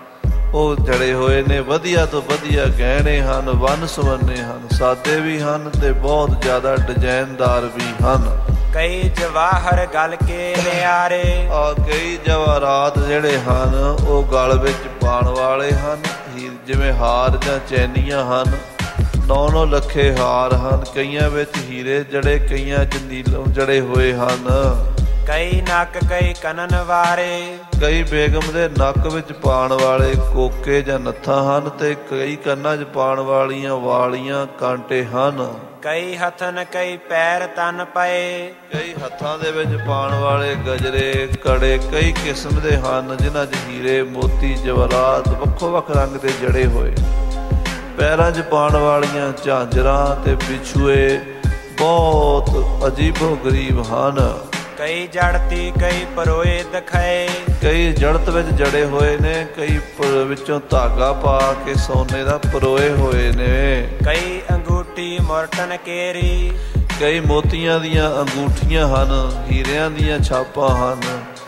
ਉਹ ਜੜੇ ਹੋਏ ਨੇ। ਵਧੀਆ ਤੋਂ ਵਧੀਆ ਗਹਿਣੇ ਹਨ, ਵੰਨ ਸੁਵੰਨੇ ਹਨ, ਸਾਦੇ ਵੀ ਹਨ ਤੇ ਬਹੁਤ ਜ਼ਿਆਦਾ ਡਿਜ਼ਾਈਨਦਾਰ ਵੀ ਹਨ। ਕਈ ਜਵਾਹਰ ਗਲ ਕੇ ਨਿਆਰੇ, ਆ ਕਈ ਜਵਾਹਰਾਤ ਜਿਹੜੇ ਹਨ ਉਹ ਗਲ ਵਿੱਚ ਪਾਉਣ ਵਾਲੇ ਹਨ, ਜਿਵੇਂ ਹਾਰ ਜਾਂ ਚੈਨੀਆਂ ਹਨ। ਨੌ ਨੌ ਲੱਖੇ ਹਾਰ ਹਨ, ਕਈਆਂ ਵਿੱਚ ਹੀਰੇ ਜੜੇ, ਕਈਆਂ ਚ ਨੀਲਮ ਜੜੇ ਹੋਏ ਹਨ। ਕਈ ਨੱਕ ਕਈ ਕਨਨ ਵਾਰੇ, ਕਈ ਬੇਗਮ ਦੇ ਨੱਕ ਵਿੱਚ ਪਾਉਣ ਵਾਲੇ ਕੋਕੇ ਜਾਂ ਨੱਥਾਂ ਹਨ ਤੇ ਕਈ ਕੰਨਾਂ 'ਚ ਪਾਉਣ ਵਾਲੀਆਂ ਵਾਲੀਆਂ ਕਾਂਟੇ ਹਨ। ਕਈ ਹੱਥਨ ਕਈ ਪੈਰ ਤਨ ਪਏ, ਕਈ ਹੱਥਾਂ ਦੇ ਵਿੱਚ ਪਾਉਣ ਵਾਲੇ ਗਜਰੇ ਕੜੇ ਕਈ ਕਿਸਮ ਦੇ ਹਨ, ਜਿਨ੍ਹਾਂ 'ਚ ਹੀਰੇ ਮੋਤੀ ਜਵਾਹਰਾਤ ਵੱਖੋ ਵੱਖ ਰੰਗ ਦੇ ਜੜੇ ਹੋਏ। ਪੈਰਾਂ 'ਚ ਪਾਉਣ ਵਾਲੀਆਂ ਝਾਂਜਰਾਂ ਤੇ ਵਿਛੂਏ ਬਹੁਤ ਅਜੀਬੋ ਗਰੀਬ ਹਨ। ਕਈ ਜੜਤੀ ਕਈ ਪਰੋਏ ਦਿਖਾਏ, ਕਈ ਜੜਤ ਵਿੱਚ ਜੜੇ ਹੋਏ ਨੇ, ਕਈ ਵਿੱਚੋਂ ਧਾਗਾ ਪਾ ਕੇ ਸੋਨੇ ਦਾ ਪਰੋਏ ਹੋਏ ਨੇ। ਕਈ ਅੰਗੂਠੀ ਮੁਰਟਨ ਕੇਰੀ, ਕਈ ਮੋਤੀਆਂ ਦੀਆਂ ਅੰਗੂਠੀਆਂ ਹਨ, ਹੀਰਿਆਂ ਦੀਆਂ ਛਾਪਾਂ ਹਨ।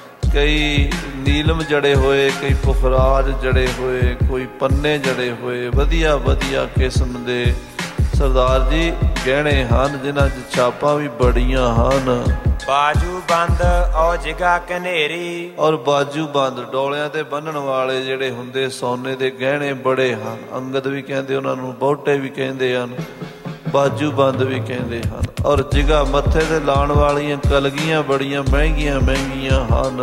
ਕਈ ਨੀਲਮ ਜੜੇ ਹੋਏ, ਕਈ ਪੁਖਰਾਜ ਜੜੇ ਹੋਏ, ਕੋਈ ਪੰਨੇ ਜੜੇ ਹੋਏ। ਵਧੀਆ ਵਧੀਆ ਕਿਸਮ ਦੇ ਸਰਦਾਰ ਜੀ ਗਹਿਣੇ ਹਨ, ਜਿਨ੍ਹਾਂ 'ਚ ਛਾਪਾਂ ਵੀ ਬੜੀਆਂ ਹਨ। ਬਾਜੂ ਬੰਦ ਔ ਜਿਗਾ ਕਨੇਰੀ, ਔਰ ਬਾਜੂ ਬੰਦ ਡੋਲਿਆਂ ਤੇ ਬੰਨਣ ਵਾਲੇ ਜਿਹੜੇ ਹੁੰਦੇ ਸੋਨੇ ਦੇ ਗਹਿਣੇ ਬੜੇ ਹਨ। ਅੰਗਦ ਵੀ ਕਹਿੰਦੇ ਉਹਨਾਂ ਨੂੰ, ਬਹੁਟੇ ਵੀ ਕਹਿੰਦੇ ਹਨ, ਬਾਜੂ ਬੰਦ ਵੀ ਕਹਿੰਦੇ ਹਨ। ਔਰ ਜਿਗਾ ਮੱਥੇ ਤੇ ਲਾਉਣ ਵਾਲੀਆਂ ਕਲਗੀਆਂ ਬੜੀਆਂ ਮਹਿੰਗੀਆਂ ਮਹਿੰਗੀਆਂ ਹਨ।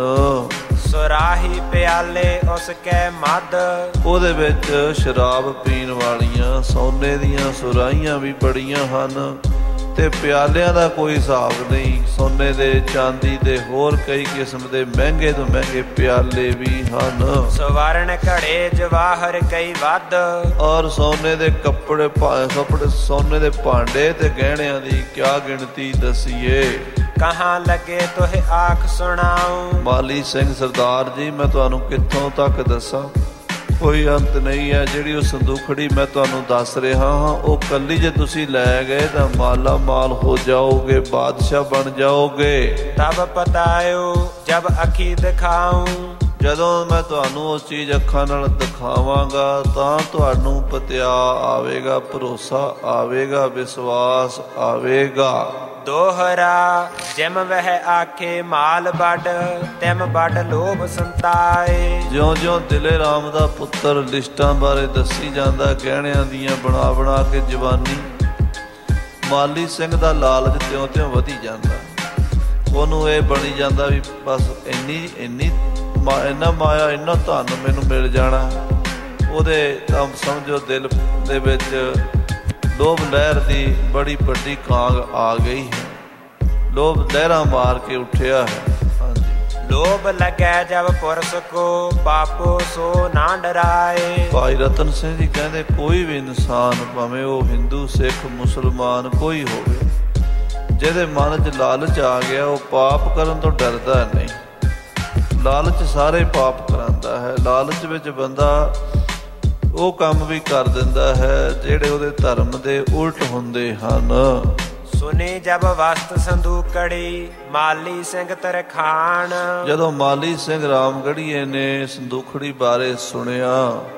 ਸੁਰਾਹੀ ਪਿਆਲੇ ਉਸ ਕੈ ਮੱਧ, ਉਹਦੇ ਵਿੱਚ ਸ਼ਰਾਬ ਪੀਣ ਵਾਲੀਆਂ ਸੋਨੇ ਦੀਆਂ ਸੁਰਾਹੀਆਂ ਵੀ ਬੜੀਆਂ ਹਨ ਤੇ ਪਿਆਲਿਆਂ ਦਾ ਕੋਈ ਹਿਸਾਬ ਨਹੀਂ। ਸੋਨੇ ਦੇ, ਚਾਂਦੀ ਦੇ, ਹੋਰ ਕਈ ਕਿਸਮ ਦੇ ਮਹਿੰਗੇ ਤੋਂ ਮਹਿੰਗੇ ਪਿਆਲੇ ਵੀ ਹਨ। ਸਵਰਨ ਘੜੇ ਜਵਾਹਰ ਕਈ ਵੱਧ, ਔਰ ਸੋਨੇ ਦੇ ਕੱਪੜੇ ਕੱਪੜੇ ਸੋਨੇ ਦੇ ਭਾਂਡੇ ਤੇ ਗਹਿਣਿਆਂ ਦੀ ਕਿਆ ਗਿਣਤੀ ਦਸੀਏ। ਕਹਾਂ ਲੱਗੇ ਤੋਹਿ ਆਖ ਸੁਣਾਉ, ਮਾਲੀ ਸਿੰਘ ਸਰਦਾਰ ਜੀ ਮੈਂ ਤੁਹਾਨੂੰ ਕਿੱਥੋਂ ਤੱਕ ਦੱਸਾਂ, ਕੋਈ ਅੰਤ ਨਹੀਂ ਹੈ। ਜਿਹੜੀ ਉਹ ਸੰਦੂਖੜੀ ਮੈਂ ਤੁਹਾਨੂੰ ਦੱਸ ਰਿਹਾ ਹਾਂ, ਉਹ ਕੱਲੀ ਜੇ ਤੁਸੀਂ ਲੈ ਗਏ ਤਾਂ ਮਾਲਾ ਮਾਲ ਹੋ ਜਾਓਗੇ, ਬਾਦਸ਼ਾਹ ਬਣ ਜਾਓਗੇ। ਤਬ ਪਤਾਇਓ ਜਬ ਅੱਖੀ ਦਿਖਾਉ, ਜਦੋਂ ਮੈਂ ਤੁਹਾਨੂੰ ਉਹ ਚੀਜ਼ ਅੱਖਾਂ ਨਾਲ ਦਿਖਾਵਾਂਗਾ ਤਾਂ ਤੁਹਾਨੂੰ ਪਤਿਆ ਆਵੇਗਾ, ਭਰੋਸਾ ਆਵੇਗਾ, ਵਿਸ਼ਵਾਸ ਆਵੇਗਾ। ਦੋਹਰਾ ਜਿਮ ਵਹਿ ਆਖੇ ਮਾਲ ਵੱਡ, ਤਿਮ ਵੱਡ ਲੋਭ ਸੰਤਾਏ। ਜਿਉਂ ਜਿਉਂ ਦਿਲੇ ਰਾਮ ਦਾ ਪੁੱਤਰ ਲਿਸਟਾਂ ਬਾਰੇ ਦੱਸੀ ਜਾਂਦਾ, ਗਹਿਣਿਆਂ ਦੀਆਂ ਬਣਾ ਬਣਾ ਕੇ ਜਵਾਨੀ, ਮਾਲੀ ਸਿੰਘ ਦਾ ਲਾਲਚ ਤਿਉਂ ਤਿਉਂ ਵਧੀ ਜਾਂਦਾ। ਉਹਨੂੰ ਇਹ ਬਣੀ ਜਾਂਦਾ ਵੀ ਬਸ ਇੰਨੀ ਇੰਨੀ ਇੰਨਾ ਮਾਇਆ, ਇੰਨਾ ਧਨ ਮੈਨੂੰ ਮਿਲ ਜਾਣਾ। ਉਹਦੇ ਤਾਂ ਸਮਝੋ ਦਿਲ ਦੇ ਵਿੱਚ ਲੋਭ ਲਹਿਰ ਦੀ ਬੜੀ ਵੱਡੀ ਕਾਂਗ ਆ ਗਈ ਹੈ। ਲੋਭ ਲਹਿਰਾਂ ਮਾਰ ਕੇ ਉੱਠਿਆ ਹੈ। ਹਾਂਜੀ, ਲੋਭ ਲੱਗੈ ਜਬ ਪੁਰਸ ਕੋ, ਪਾਪੋ ਸੋ ਨਾ ਡਰਾਏ। ਭਾਈ ਰਤਨ ਸਿੰਘ ਜੀ ਕਹਿੰਦੇ ਕੋਈ ਵੀ ਇਨਸਾਨ, ਭਾਵੇਂ ਉਹ ਹਿੰਦੂ, ਸਿੱਖ, ਮੁਸਲਮਾਨ ਕੋਈ ਹੋਵੇ, ਜਿਹਦੇ ਮਨ 'ਚ ਲਾਲਚ ਆ ਗਿਆ ਉਹ ਪਾਪ ਕਰਨ ਤੋਂ ਡਰਦਾ ਨਹੀਂ। ਲਾਲਚ ਸਾਰੇ ਪਾਪ ਕਰਾਉਂਦਾ ਹੈ। ਲਾਲਚ ਵਿੱਚ ਬੰਦਾ ਉਹ ਕੰਮ ਵੀ ਕਰ ਦਿੰਦਾ ਹੈ ਜਿਹੜੇ ਉਹਦੇ ਧਰਮ ਦੇ ਉਲਟ ਹੁੰਦੇ ਹਨ। ਸੁਣੀ ਜਬ ਵਸਤ ਸੰਦੂਕੜੀ, ਮਾਲੀ ਸਿੰਘ ਤਰਖਾਣ। ਜਦੋਂ ਮਾਲੀ ਸਿੰਘ ਰਾਮਗੜੀਏ ਨੇ ਸੰਦੂਖੜੀ ਬਾਰੇ ਸੁਣਿਆ,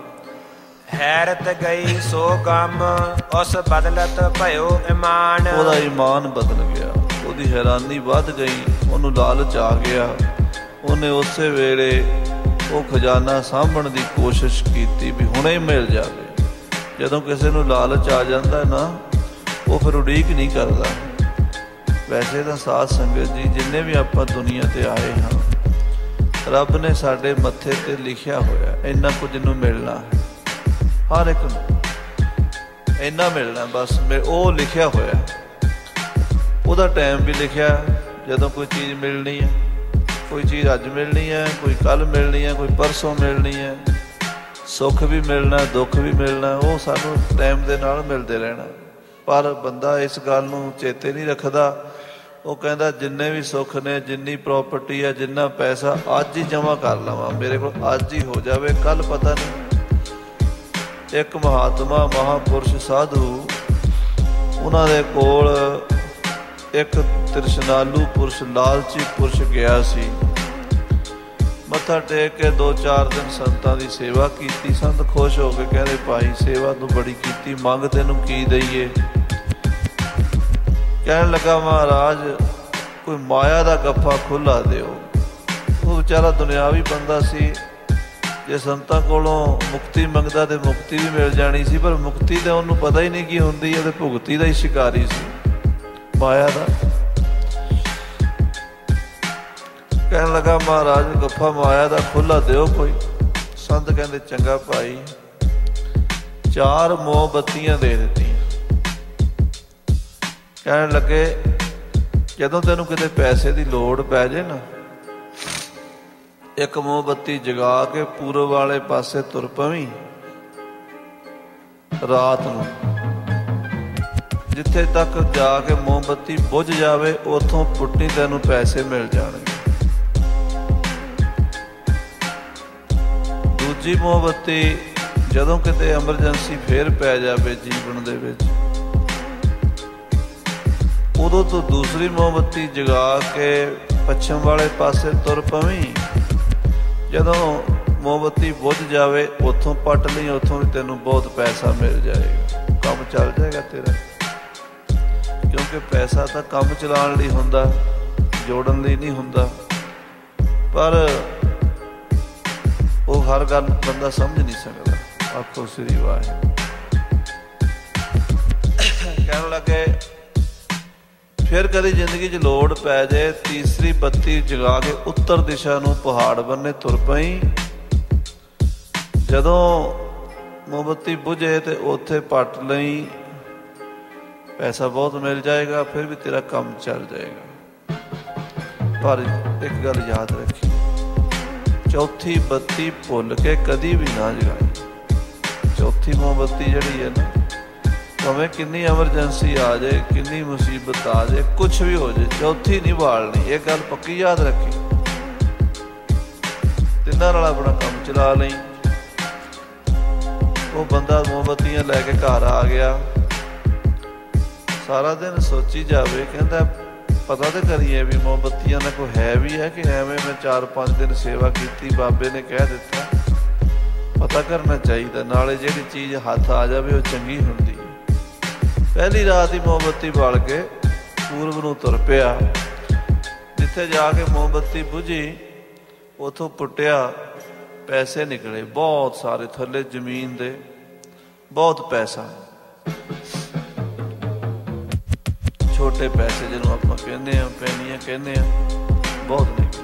ਹੈਰਤ ਗਈ ਸੋ ਗਮ, ਉਸ ਬਦਲਤ ਭਇਓ ਇਮਾਨ। ਉਹਦਾ ਈਮਾਨ ਬਦਲ ਗਿਆ, ਉਹਦੀ ਹੈਰਾਨੀ ਵੱਧ ਗਈ, ਉਹਨੂੰ ਲਾਲਚ ਆ ਗਿਆ। ਉਹਨੇ ਉਸੇ ਵੇਲੇ ਉਹ ਖਜ਼ਾਨਾ ਸਾਂਭਣ ਦੀ ਕੋਸ਼ਿਸ਼ ਕੀਤੀ ਵੀ ਹੁਣੇ ਮਿਲ ਜਾਵੇ। ਜਦੋਂ ਕਿਸੇ ਨੂੰ ਲਾਲਚ ਆ ਜਾਂਦਾ ਨਾ, ਉਹ ਫਿਰ ਉਡੀਕ ਨਹੀਂ ਕਰਦਾ। ਵੈਸੇ ਤਾਂ ਸਾਧ ਸੰਗਤ ਜੀ ਜਿੰਨੇ ਵੀ ਆਪਾਂ ਦੁਨੀਆ ਤੇ ਆਏ ਹਾਂ, ਰੱਬ ਨੇ ਸਾਡੇ ਮੱਥੇ ਤੇ ਲਿਖਿਆ ਹੋਇਆ ਇੰਨਾ ਕੁਝ ਨੂੰ ਮਿਲਣਾ, ਹਰ ਇੱਕ ਨੂੰ ਇੰਨਾ ਮਿਲਣਾ, ਬਸ ਉਹ ਲਿਖਿਆ ਹੋਇਆ। ਉਹਦਾ ਟਾਈਮ ਵੀ ਲਿਖਿਆ, ਜਦੋਂ ਕੋਈ ਚੀਜ਼ ਮਿਲਣੀ ਹੈ। ਕੋਈ ਚੀਜ਼ ਅੱਜ ਮਿਲਣੀ ਹੈ, ਕੋਈ ਕੱਲ੍ਹ ਮਿਲਣੀ ਹੈ, ਕੋਈ ਪਰਸੋਂ ਮਿਲਣੀ ਹੈ। ਸੁੱਖ ਵੀ ਮਿਲਣਾ, ਦੁੱਖ ਵੀ ਮਿਲਣਾ, ਉਹ ਸਾਨੂੰ ਟਾਈਮ ਦੇ ਨਾਲ ਮਿਲਦੇ ਰਹਿਣਾ। ਪਰ ਬੰਦਾ ਇਸ ਗੱਲ ਨੂੰ ਚੇਤੇ ਨਹੀਂ ਰੱਖਦਾ। ਉਹ ਕਹਿੰਦਾ ਜਿੰਨੇ ਵੀ ਸੁੱਖ ਨੇ, ਜਿੰਨੀ ਪ੍ਰੋਪਰਟੀ ਹੈ, ਜਿੰਨਾ ਪੈਸਾ ਅੱਜ ਹੀ ਜਮ੍ਹਾਂ ਕਰ ਲਵਾਂ, ਮੇਰੇ ਕੋਲ ਅੱਜ ਹੀ ਹੋ ਜਾਵੇ, ਕੱਲ੍ਹ ਪਤਾ ਨਹੀਂ। ਇੱਕ ਮਹਾਤਮਾ ਮਹਾਂਪੁਰਸ਼ ਸਾਧੂ, ਉਹਨਾਂ ਦੇ ਕੋਲ ਇੱਕ ਤ੍ਰਿਸ਼ਨਾਲੂ ਪੁਰਸ਼, ਲਾਲਚੀ ਪੁਰਸ਼ ਗਿਆ ਸੀ। ਮੱਥਾ ਟੇਕ ਕੇ ਦੋ ਚਾਰ ਦਿਨ ਸੰਤਾਂ ਦੀ ਸੇਵਾ ਕੀਤੀ। ਸੰਤ ਖੁਸ਼ ਹੋ ਕੇ ਕਹਿੰਦੇ ਭਾਈ ਸੇਵਾ ਤੂੰ ਬੜੀ ਕੀਤੀ, ਮੰਗ ਤੈਨੂੰ ਕੀ ਦਈਏ? ਕਹਿਣ ਲੱਗਾ ਮਹਾਰਾਜ ਕੋਈ ਮਾਇਆ ਦਾ ਗੱਫਾ ਖੁੱਲ੍ਹਾ ਦਿਓ। ਉਹ ਵਿਚਾਰਾ ਦੁਨਿਆਵੀ ਬੰਦਾ ਸੀ, ਜੇ ਸੰਤਾਂ ਕੋਲੋਂ ਮੁਕਤੀ ਮੰਗਦਾ ਤੇ ਮੁਕਤੀ ਵੀ ਮਿਲ ਜਾਣੀ ਸੀ, ਪਰ ਮੁਕਤੀ ਤਾਂ ਉਹਨੂੰ ਪਤਾ ਹੀ ਨਹੀਂ ਕੀ ਹੁੰਦੀ ਹੈ, ਤੇ ਭੁਗਤੀ ਦਾ ਹੀ ਸ਼ਿਕਾਰੀ ਸੀ ਮਾਇਆ ਦਾ। ਕਹਿਣ ਲੱਗਾ ਮਹਾਰਾਜ ਗੱਫਾ ਮਾਇਆ ਦਾ ਖੁੱਲ੍ਹਾ ਦਿਓ ਕੋਈ। ਸੰਤ ਕਹਿੰਦੇ ਚੰਗਾ ਭਾਈ, ਚਾਰ ਮੋਮਬੱਤੀਆਂ ਦੇ ਦਿੱਤੀਆਂ। ਕਹਿਣ ਲੱਗੇ ਜਦੋਂ ਤੈਨੂੰ ਕਿਤੇ ਪੈਸੇ ਦੀ ਲੋੜ ਪੈ ਜੇ ਨਾ, ਇੱਕ ਮੋਮਬੱਤੀ ਜਗਾ ਕੇ ਪੂਰਬ ਵਾਲੇ ਪਾਸੇ ਤੁਰ ਪਵੀਂ ਰਾਤ ਨੂੰ, ਜਿੱਥੇ ਤੱਕ ਜਾ ਕੇ ਮੋਮਬੱਤੀ ਬੁਝ ਜਾਵੇ ਉੱਥੋਂ ਪੁੱਟੀ ਤੈਨੂੰ ਪੈਸੇ ਮਿਲ ਜਾਣਗੇ। ਦੂਜੀ ਮੋਮਬੱਤੀ ਜਦੋਂ ਕਿਤੇ ਐਮਰਜੈਂਸੀ ਫੇਰ ਪੈ ਜਾਵੇ ਜੀਵਨ ਦੇ ਵਿੱਚ, ਉਦੋਂ ਤੋਂ ਦੂਸਰੀ ਮੋਮਬੱਤੀ ਜਗਾ ਕੇ ਪੱਛਮ ਵਾਲੇ ਪਾਸੇ ਤੁਰ ਪਵੀਂ। ਜਦੋਂ ਮੋਮਬੱਤੀ ਬੁਝ ਜਾਵੇ ਉੱਥੋਂ ਪੱਟ ਲਈ, ਉੱਥੋਂ ਵੀ ਤੈਨੂੰ ਬਹੁਤ ਪੈਸਾ ਮਿਲ ਜਾਏਗਾ, ਕੰਮ ਚੱਲ ਜਾਏਗਾ ਤੇਰਾ। ਕਿਉਂਕਿ ਪੈਸਾ ਤਾਂ ਕੰਮ ਚਲਾਉਣ ਲਈ ਹੁੰਦਾ, ਜੋੜਨ ਲਈ ਨਹੀਂ ਹੁੰਦਾ। ਪਰ ਉਹ ਹਰ ਗੱਲ ਬੰਦਾ ਸਮਝ ਨਹੀਂ ਸਕਦਾ। ਆਖੋ ਸ੍ਰੀ ਵਾਹਿਗੁਰੂ। ਕਹਿਣ ਲੱਗੇ ਫਿਰ ਕਦੀ ਜ਼ਿੰਦਗੀ 'ਚ ਲੋੜ ਪੈ ਜਾਏ, ਤੀਸਰੀ ਬੱਤੀ ਜਗਾ ਕੇ ਉੱਤਰ ਦਿਸ਼ਾ ਨੂੰ ਪਹਾੜ ਬੰਨੇ ਤੁਰ ਪਈ। ਜਦੋਂ ਮੋਮਬੱਤੀ ਬੁਝੇ ਤੇ ਉੱਥੇ ਪੱਟ ਲਈ, ਪੈਸਾ ਬਹੁਤ ਮਿਲ ਜਾਏਗਾ, ਫਿਰ ਵੀ ਤੇਰਾ ਕੰਮ ਚੱਲ ਜਾਏਗਾ। ਪਰ ਇੱਕ ਗੱਲ ਯਾਦ ਰੱਖੀ, ਚੌਥੀ ਬੱਤੀ ਭੁੱਲ ਕੇ ਕਦੀ ਵੀ ਨਾ ਜਗਾਈ। ਚੌਥੀ ਮੋਮਬੱਤੀ ਜਿਹੜੀ ਹੈ ਨਾ, ਭਾਵੇਂ ਕਿੰਨੀ ਐਮਰਜੈਂਸੀ ਆ ਜਾਏ, ਕਿੰਨੀ ਮੁਸੀਬਤ ਆ ਜਾਏ, ਕੁਛ ਵੀ ਹੋ ਜਾਏ, ਚੌਥੀ ਨਹੀਂ ਬਾਲਣੀ। ਇਹ ਗੱਲ ਪੱਕੀ ਯਾਦ ਰੱਖੀ। ਤਿੰਨਾਂ ਨਾਲ ਆਪਣਾ ਕੰਮ ਚਲਾ ਲਈ। ਉਹ ਬੰਦਾ ਮੋਮਬੱਤੀਆਂ ਲੈ ਕੇ ਘਰ ਆ ਗਿਆ, ਸਾਰਾ ਦਿਨ ਸੋਚੀ ਜਾਵੇ, ਕਹਿੰਦਾ ਪਤਾ ਤਾਂ ਕਰੀਏ ਵੀ ਮੋਮਬੱਤੀਆਂ ਦਾ ਕੋਈ ਹੈ ਵੀ ਹੈ ਕਿ ਐਵੇਂ ਮੈਂ ਚਾਰ ਪੰਜ ਦਿਨ ਸੇਵਾ ਕੀਤੀ, ਬਾਬੇ ਨੇ ਕਹਿ ਦਿੱਤਾ। ਪਤਾ ਕਰਨਾ ਚਾਹੀਦਾ, ਨਾਲੇ ਜਿਹੜੀ ਚੀਜ਼ ਹੱਥ ਆ ਜਾਵੇ ਉਹ ਚੰਗੀ ਹੁੰਦੀ। ਪਹਿਲੀ ਰਾਤ ਹੀ ਮੋਮਬੱਤੀ ਬਾਲ ਕੇ ਪੂਰਬ ਨੂੰ ਤੁਰ ਪਿਆ। ਜਿੱਥੇ ਜਾ ਕੇ ਮੋਮਬੱਤੀ ਬੁਝੀ ਉੱਥੋਂ ਪੁੱਟਿਆ, ਪੈਸੇ ਨਿਕਲੇ ਬਹੁਤ ਸਾਰੇ ਥੱਲੇ ਜ਼ਮੀਨ ਦੇ, ਬਹੁਤ ਪੈਸਾ। ਛੋਟੇ ਪੈਸੇ ਜਿਹਨੂੰ ਆਪਾਂ ਕਹਿੰਦੇ ਹਾਂ, ਪੈਨੀਆਂ ਕਹਿੰਦੇ ਹਾਂ, ਬਹੁਤ ਨਿਕਲੇ।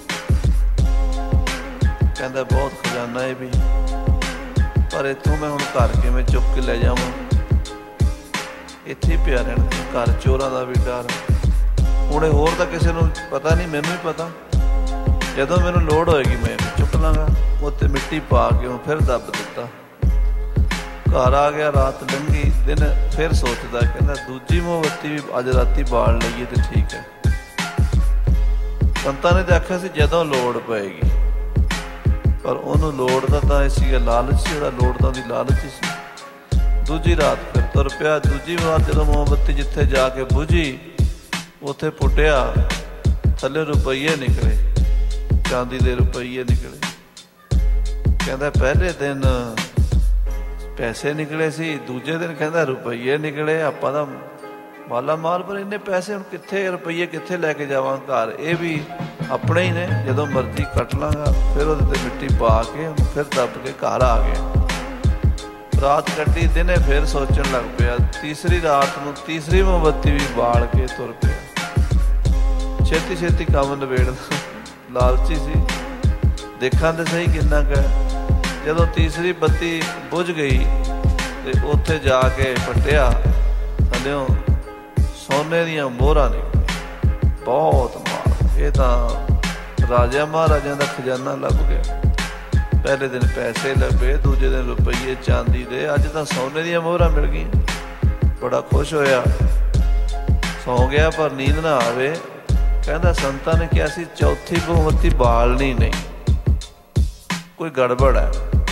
ਕਹਿੰਦਾ ਬਹੁਤ ਖਜ਼ਾਨਾ ਇਹ ਵੀ, ਪਰ ਇੱਥੋਂ ਮੈਂ ਹੁਣ ਘਰ ਕਿਵੇਂ ਚੁੱਕ ਕੇ ਲੈ ਜਾਵਾਂ? ਇੱਥੇ ਪਿਆ ਰਹਿਣਾ, ਘਰ ਚੋਰਾਂ ਦਾ ਵੀ ਡਰ। ਹੁਣੇ ਹੋਰ ਤਾਂ ਕਿਸੇ ਨੂੰ ਪਤਾ ਨਹੀਂ, ਮੈਨੂੰ ਹੀ ਪਤਾ। ਜਦੋਂ ਮੈਨੂੰ ਲੋੜ ਹੋਏਗੀ ਮੈਂ ਚੁੱਕ ਲਾਂਗਾ। ਉੱਥੇ ਮਿੱਟੀ ਪਾ ਕੇ ਉਹ ਫਿਰ ਦੱਬ ਦਿੱਤਾ। ਘਰ ਆ ਗਿਆ, ਰਾਤ ਲੰਘੀ, ਦਿਨ ਫਿਰ ਸੋਚਦਾ, ਕਹਿੰਦਾ ਦੂਜੀ ਮੋਮਬੱਤੀ ਵੀ ਅੱਜ ਰਾਤੀ ਬਾਲ ਲਈਏ ਤੇ ਠੀਕ ਹੈ। ਸੰਤਾਂ ਨੇ ਤਾਂ ਆਖਿਆ ਸੀ ਜਦੋਂ ਲੋੜ ਪਏਗੀ, ਪਰ ਉਹਨੂੰ ਲੋੜ ਦਾ ਤਾਂ ਇਹ ਸੀਗਾ ਲਾਲਚ ਸੀ, ਉਹਦਾ ਲੋੜ ਤਾਂ ਉਹਦੀ ਲਾਲਚ ਹੀ ਸੀ। ਦੂਜੀ ਰਾਤ ਫਿਰ ਤੁਰ ਪਿਆ। ਦੂਜੀ ਵਾਰ ਜਦੋਂ ਮੋਮਬੱਤੀ ਜਿੱਥੇ ਜਾ ਕੇ ਬੁਝੀ ਉੱਥੇ ਪੁੱਟਿਆ, ਥੱਲੇ ਰੁਪਈਏ ਨਿਕਲੇ, ਚਾਂਦੀ ਦੇ ਰੁਪਈਏ ਨਿਕਲੇ। ਕਹਿੰਦਾ ਪਹਿਲੇ ਦਿਨ ਪੈਸੇ ਨਿਕਲੇ ਸੀ, ਦੂਜੇ ਦਿਨ ਕਹਿੰਦਾ ਰੁਪਈਏ ਨਿਕਲੇ। ਆਪਾਂ ਤਾਂ ਮਾਲਾ ਮਾਲ, ਪਰ ਇੰਨੇ ਪੈਸੇ ਹੁਣ ਕਿੱਥੇ, ਰੁਪਈਏ ਕਿੱਥੇ ਲੈ ਕੇ ਜਾਵਾਂ ਘਰ? ਇਹ ਵੀ ਆਪਣੇ ਹੀ ਨੇ, ਜਦੋਂ ਮਰਜ਼ੀ ਕੱਟ ਲਾਂਗਾ। ਫਿਰ ਉਹਦੇ ਤੇ ਮਿੱਟੀ ਪਾ ਕੇ ਉਹਨੂੰ ਫਿਰ ਦੱਬ ਕੇ ਘਰ ਆ ਗਿਆ। ਰਾਤ ਕੱਟੀ, ਦਿਨੇ ਫਿਰ ਸੋਚਣ ਲੱਗ ਪਿਆ। ਤੀਸਰੀ ਰਾਤ ਨੂੰ ਤੀਸਰੀ ਮੋਮਬੱਤੀ ਵੀ ਬਾਲ ਕੇ ਤੁਰ ਪਿਆ। ਛੇਤੀ ਛੇਤੀ ਕੰਮ ਨਿਬੇੜਦਾ, ਲਾਲਚੀ ਸੀ। ਦੇਖਾਂ ਤੇ ਸਹੀ ਕਿੰਨਾ ਕੁ। ਜਦੋਂ ਤੀਸਰੀ ਬੱਤੀ ਬੁਝ ਗਈ ਤੇ ਉੱਥੇ ਜਾ ਕੇ ਪੱਟਿਆ, ਥੱਲਿਓਂ ਸੋਨੇ ਦੀਆਂ ਮੋਹਰਾਂ ਨਿਕਲੀਆਂ, ਬਹੁਤ ਮਾਲ। ਇਹ ਤਾਂ ਰਾਜਿਆਂ ਮਹਾਰਾਜਿਆਂ ਦਾ ਖਜ਼ਾਨਾ ਲੱਭ ਗਿਆ। ਪਹਿਲੇ ਦਿਨ ਪੈਸੇ ਲੱਭੇ, ਦੂਜੇ ਦਿਨ ਰੁਪਈਏ ਚਾਂਦੀ ਦੇ, ਅੱਜ ਤਾਂ ਸੋਨੇ ਦੀਆਂ ਮੋਹਰਾਂ ਮਿਲ ਗਈਆਂ। ਬੜਾ ਖੁਸ਼ ਹੋਇਆ, ਸੌਂ ਗਿਆ, ਪਰ ਨੀਂਦ ਨਾ ਆਵੇ। ਕਹਿੰਦਾ ਸੰਤਾਂ ਨੇ ਕਿਹਾ ਸੀ ਚੌਥੀ ਮੋਮਬੱਤੀ ਬਾਲਣੀ ਨਹੀਂ, ਕੋਈ ਗੜਬੜ ਹੈ।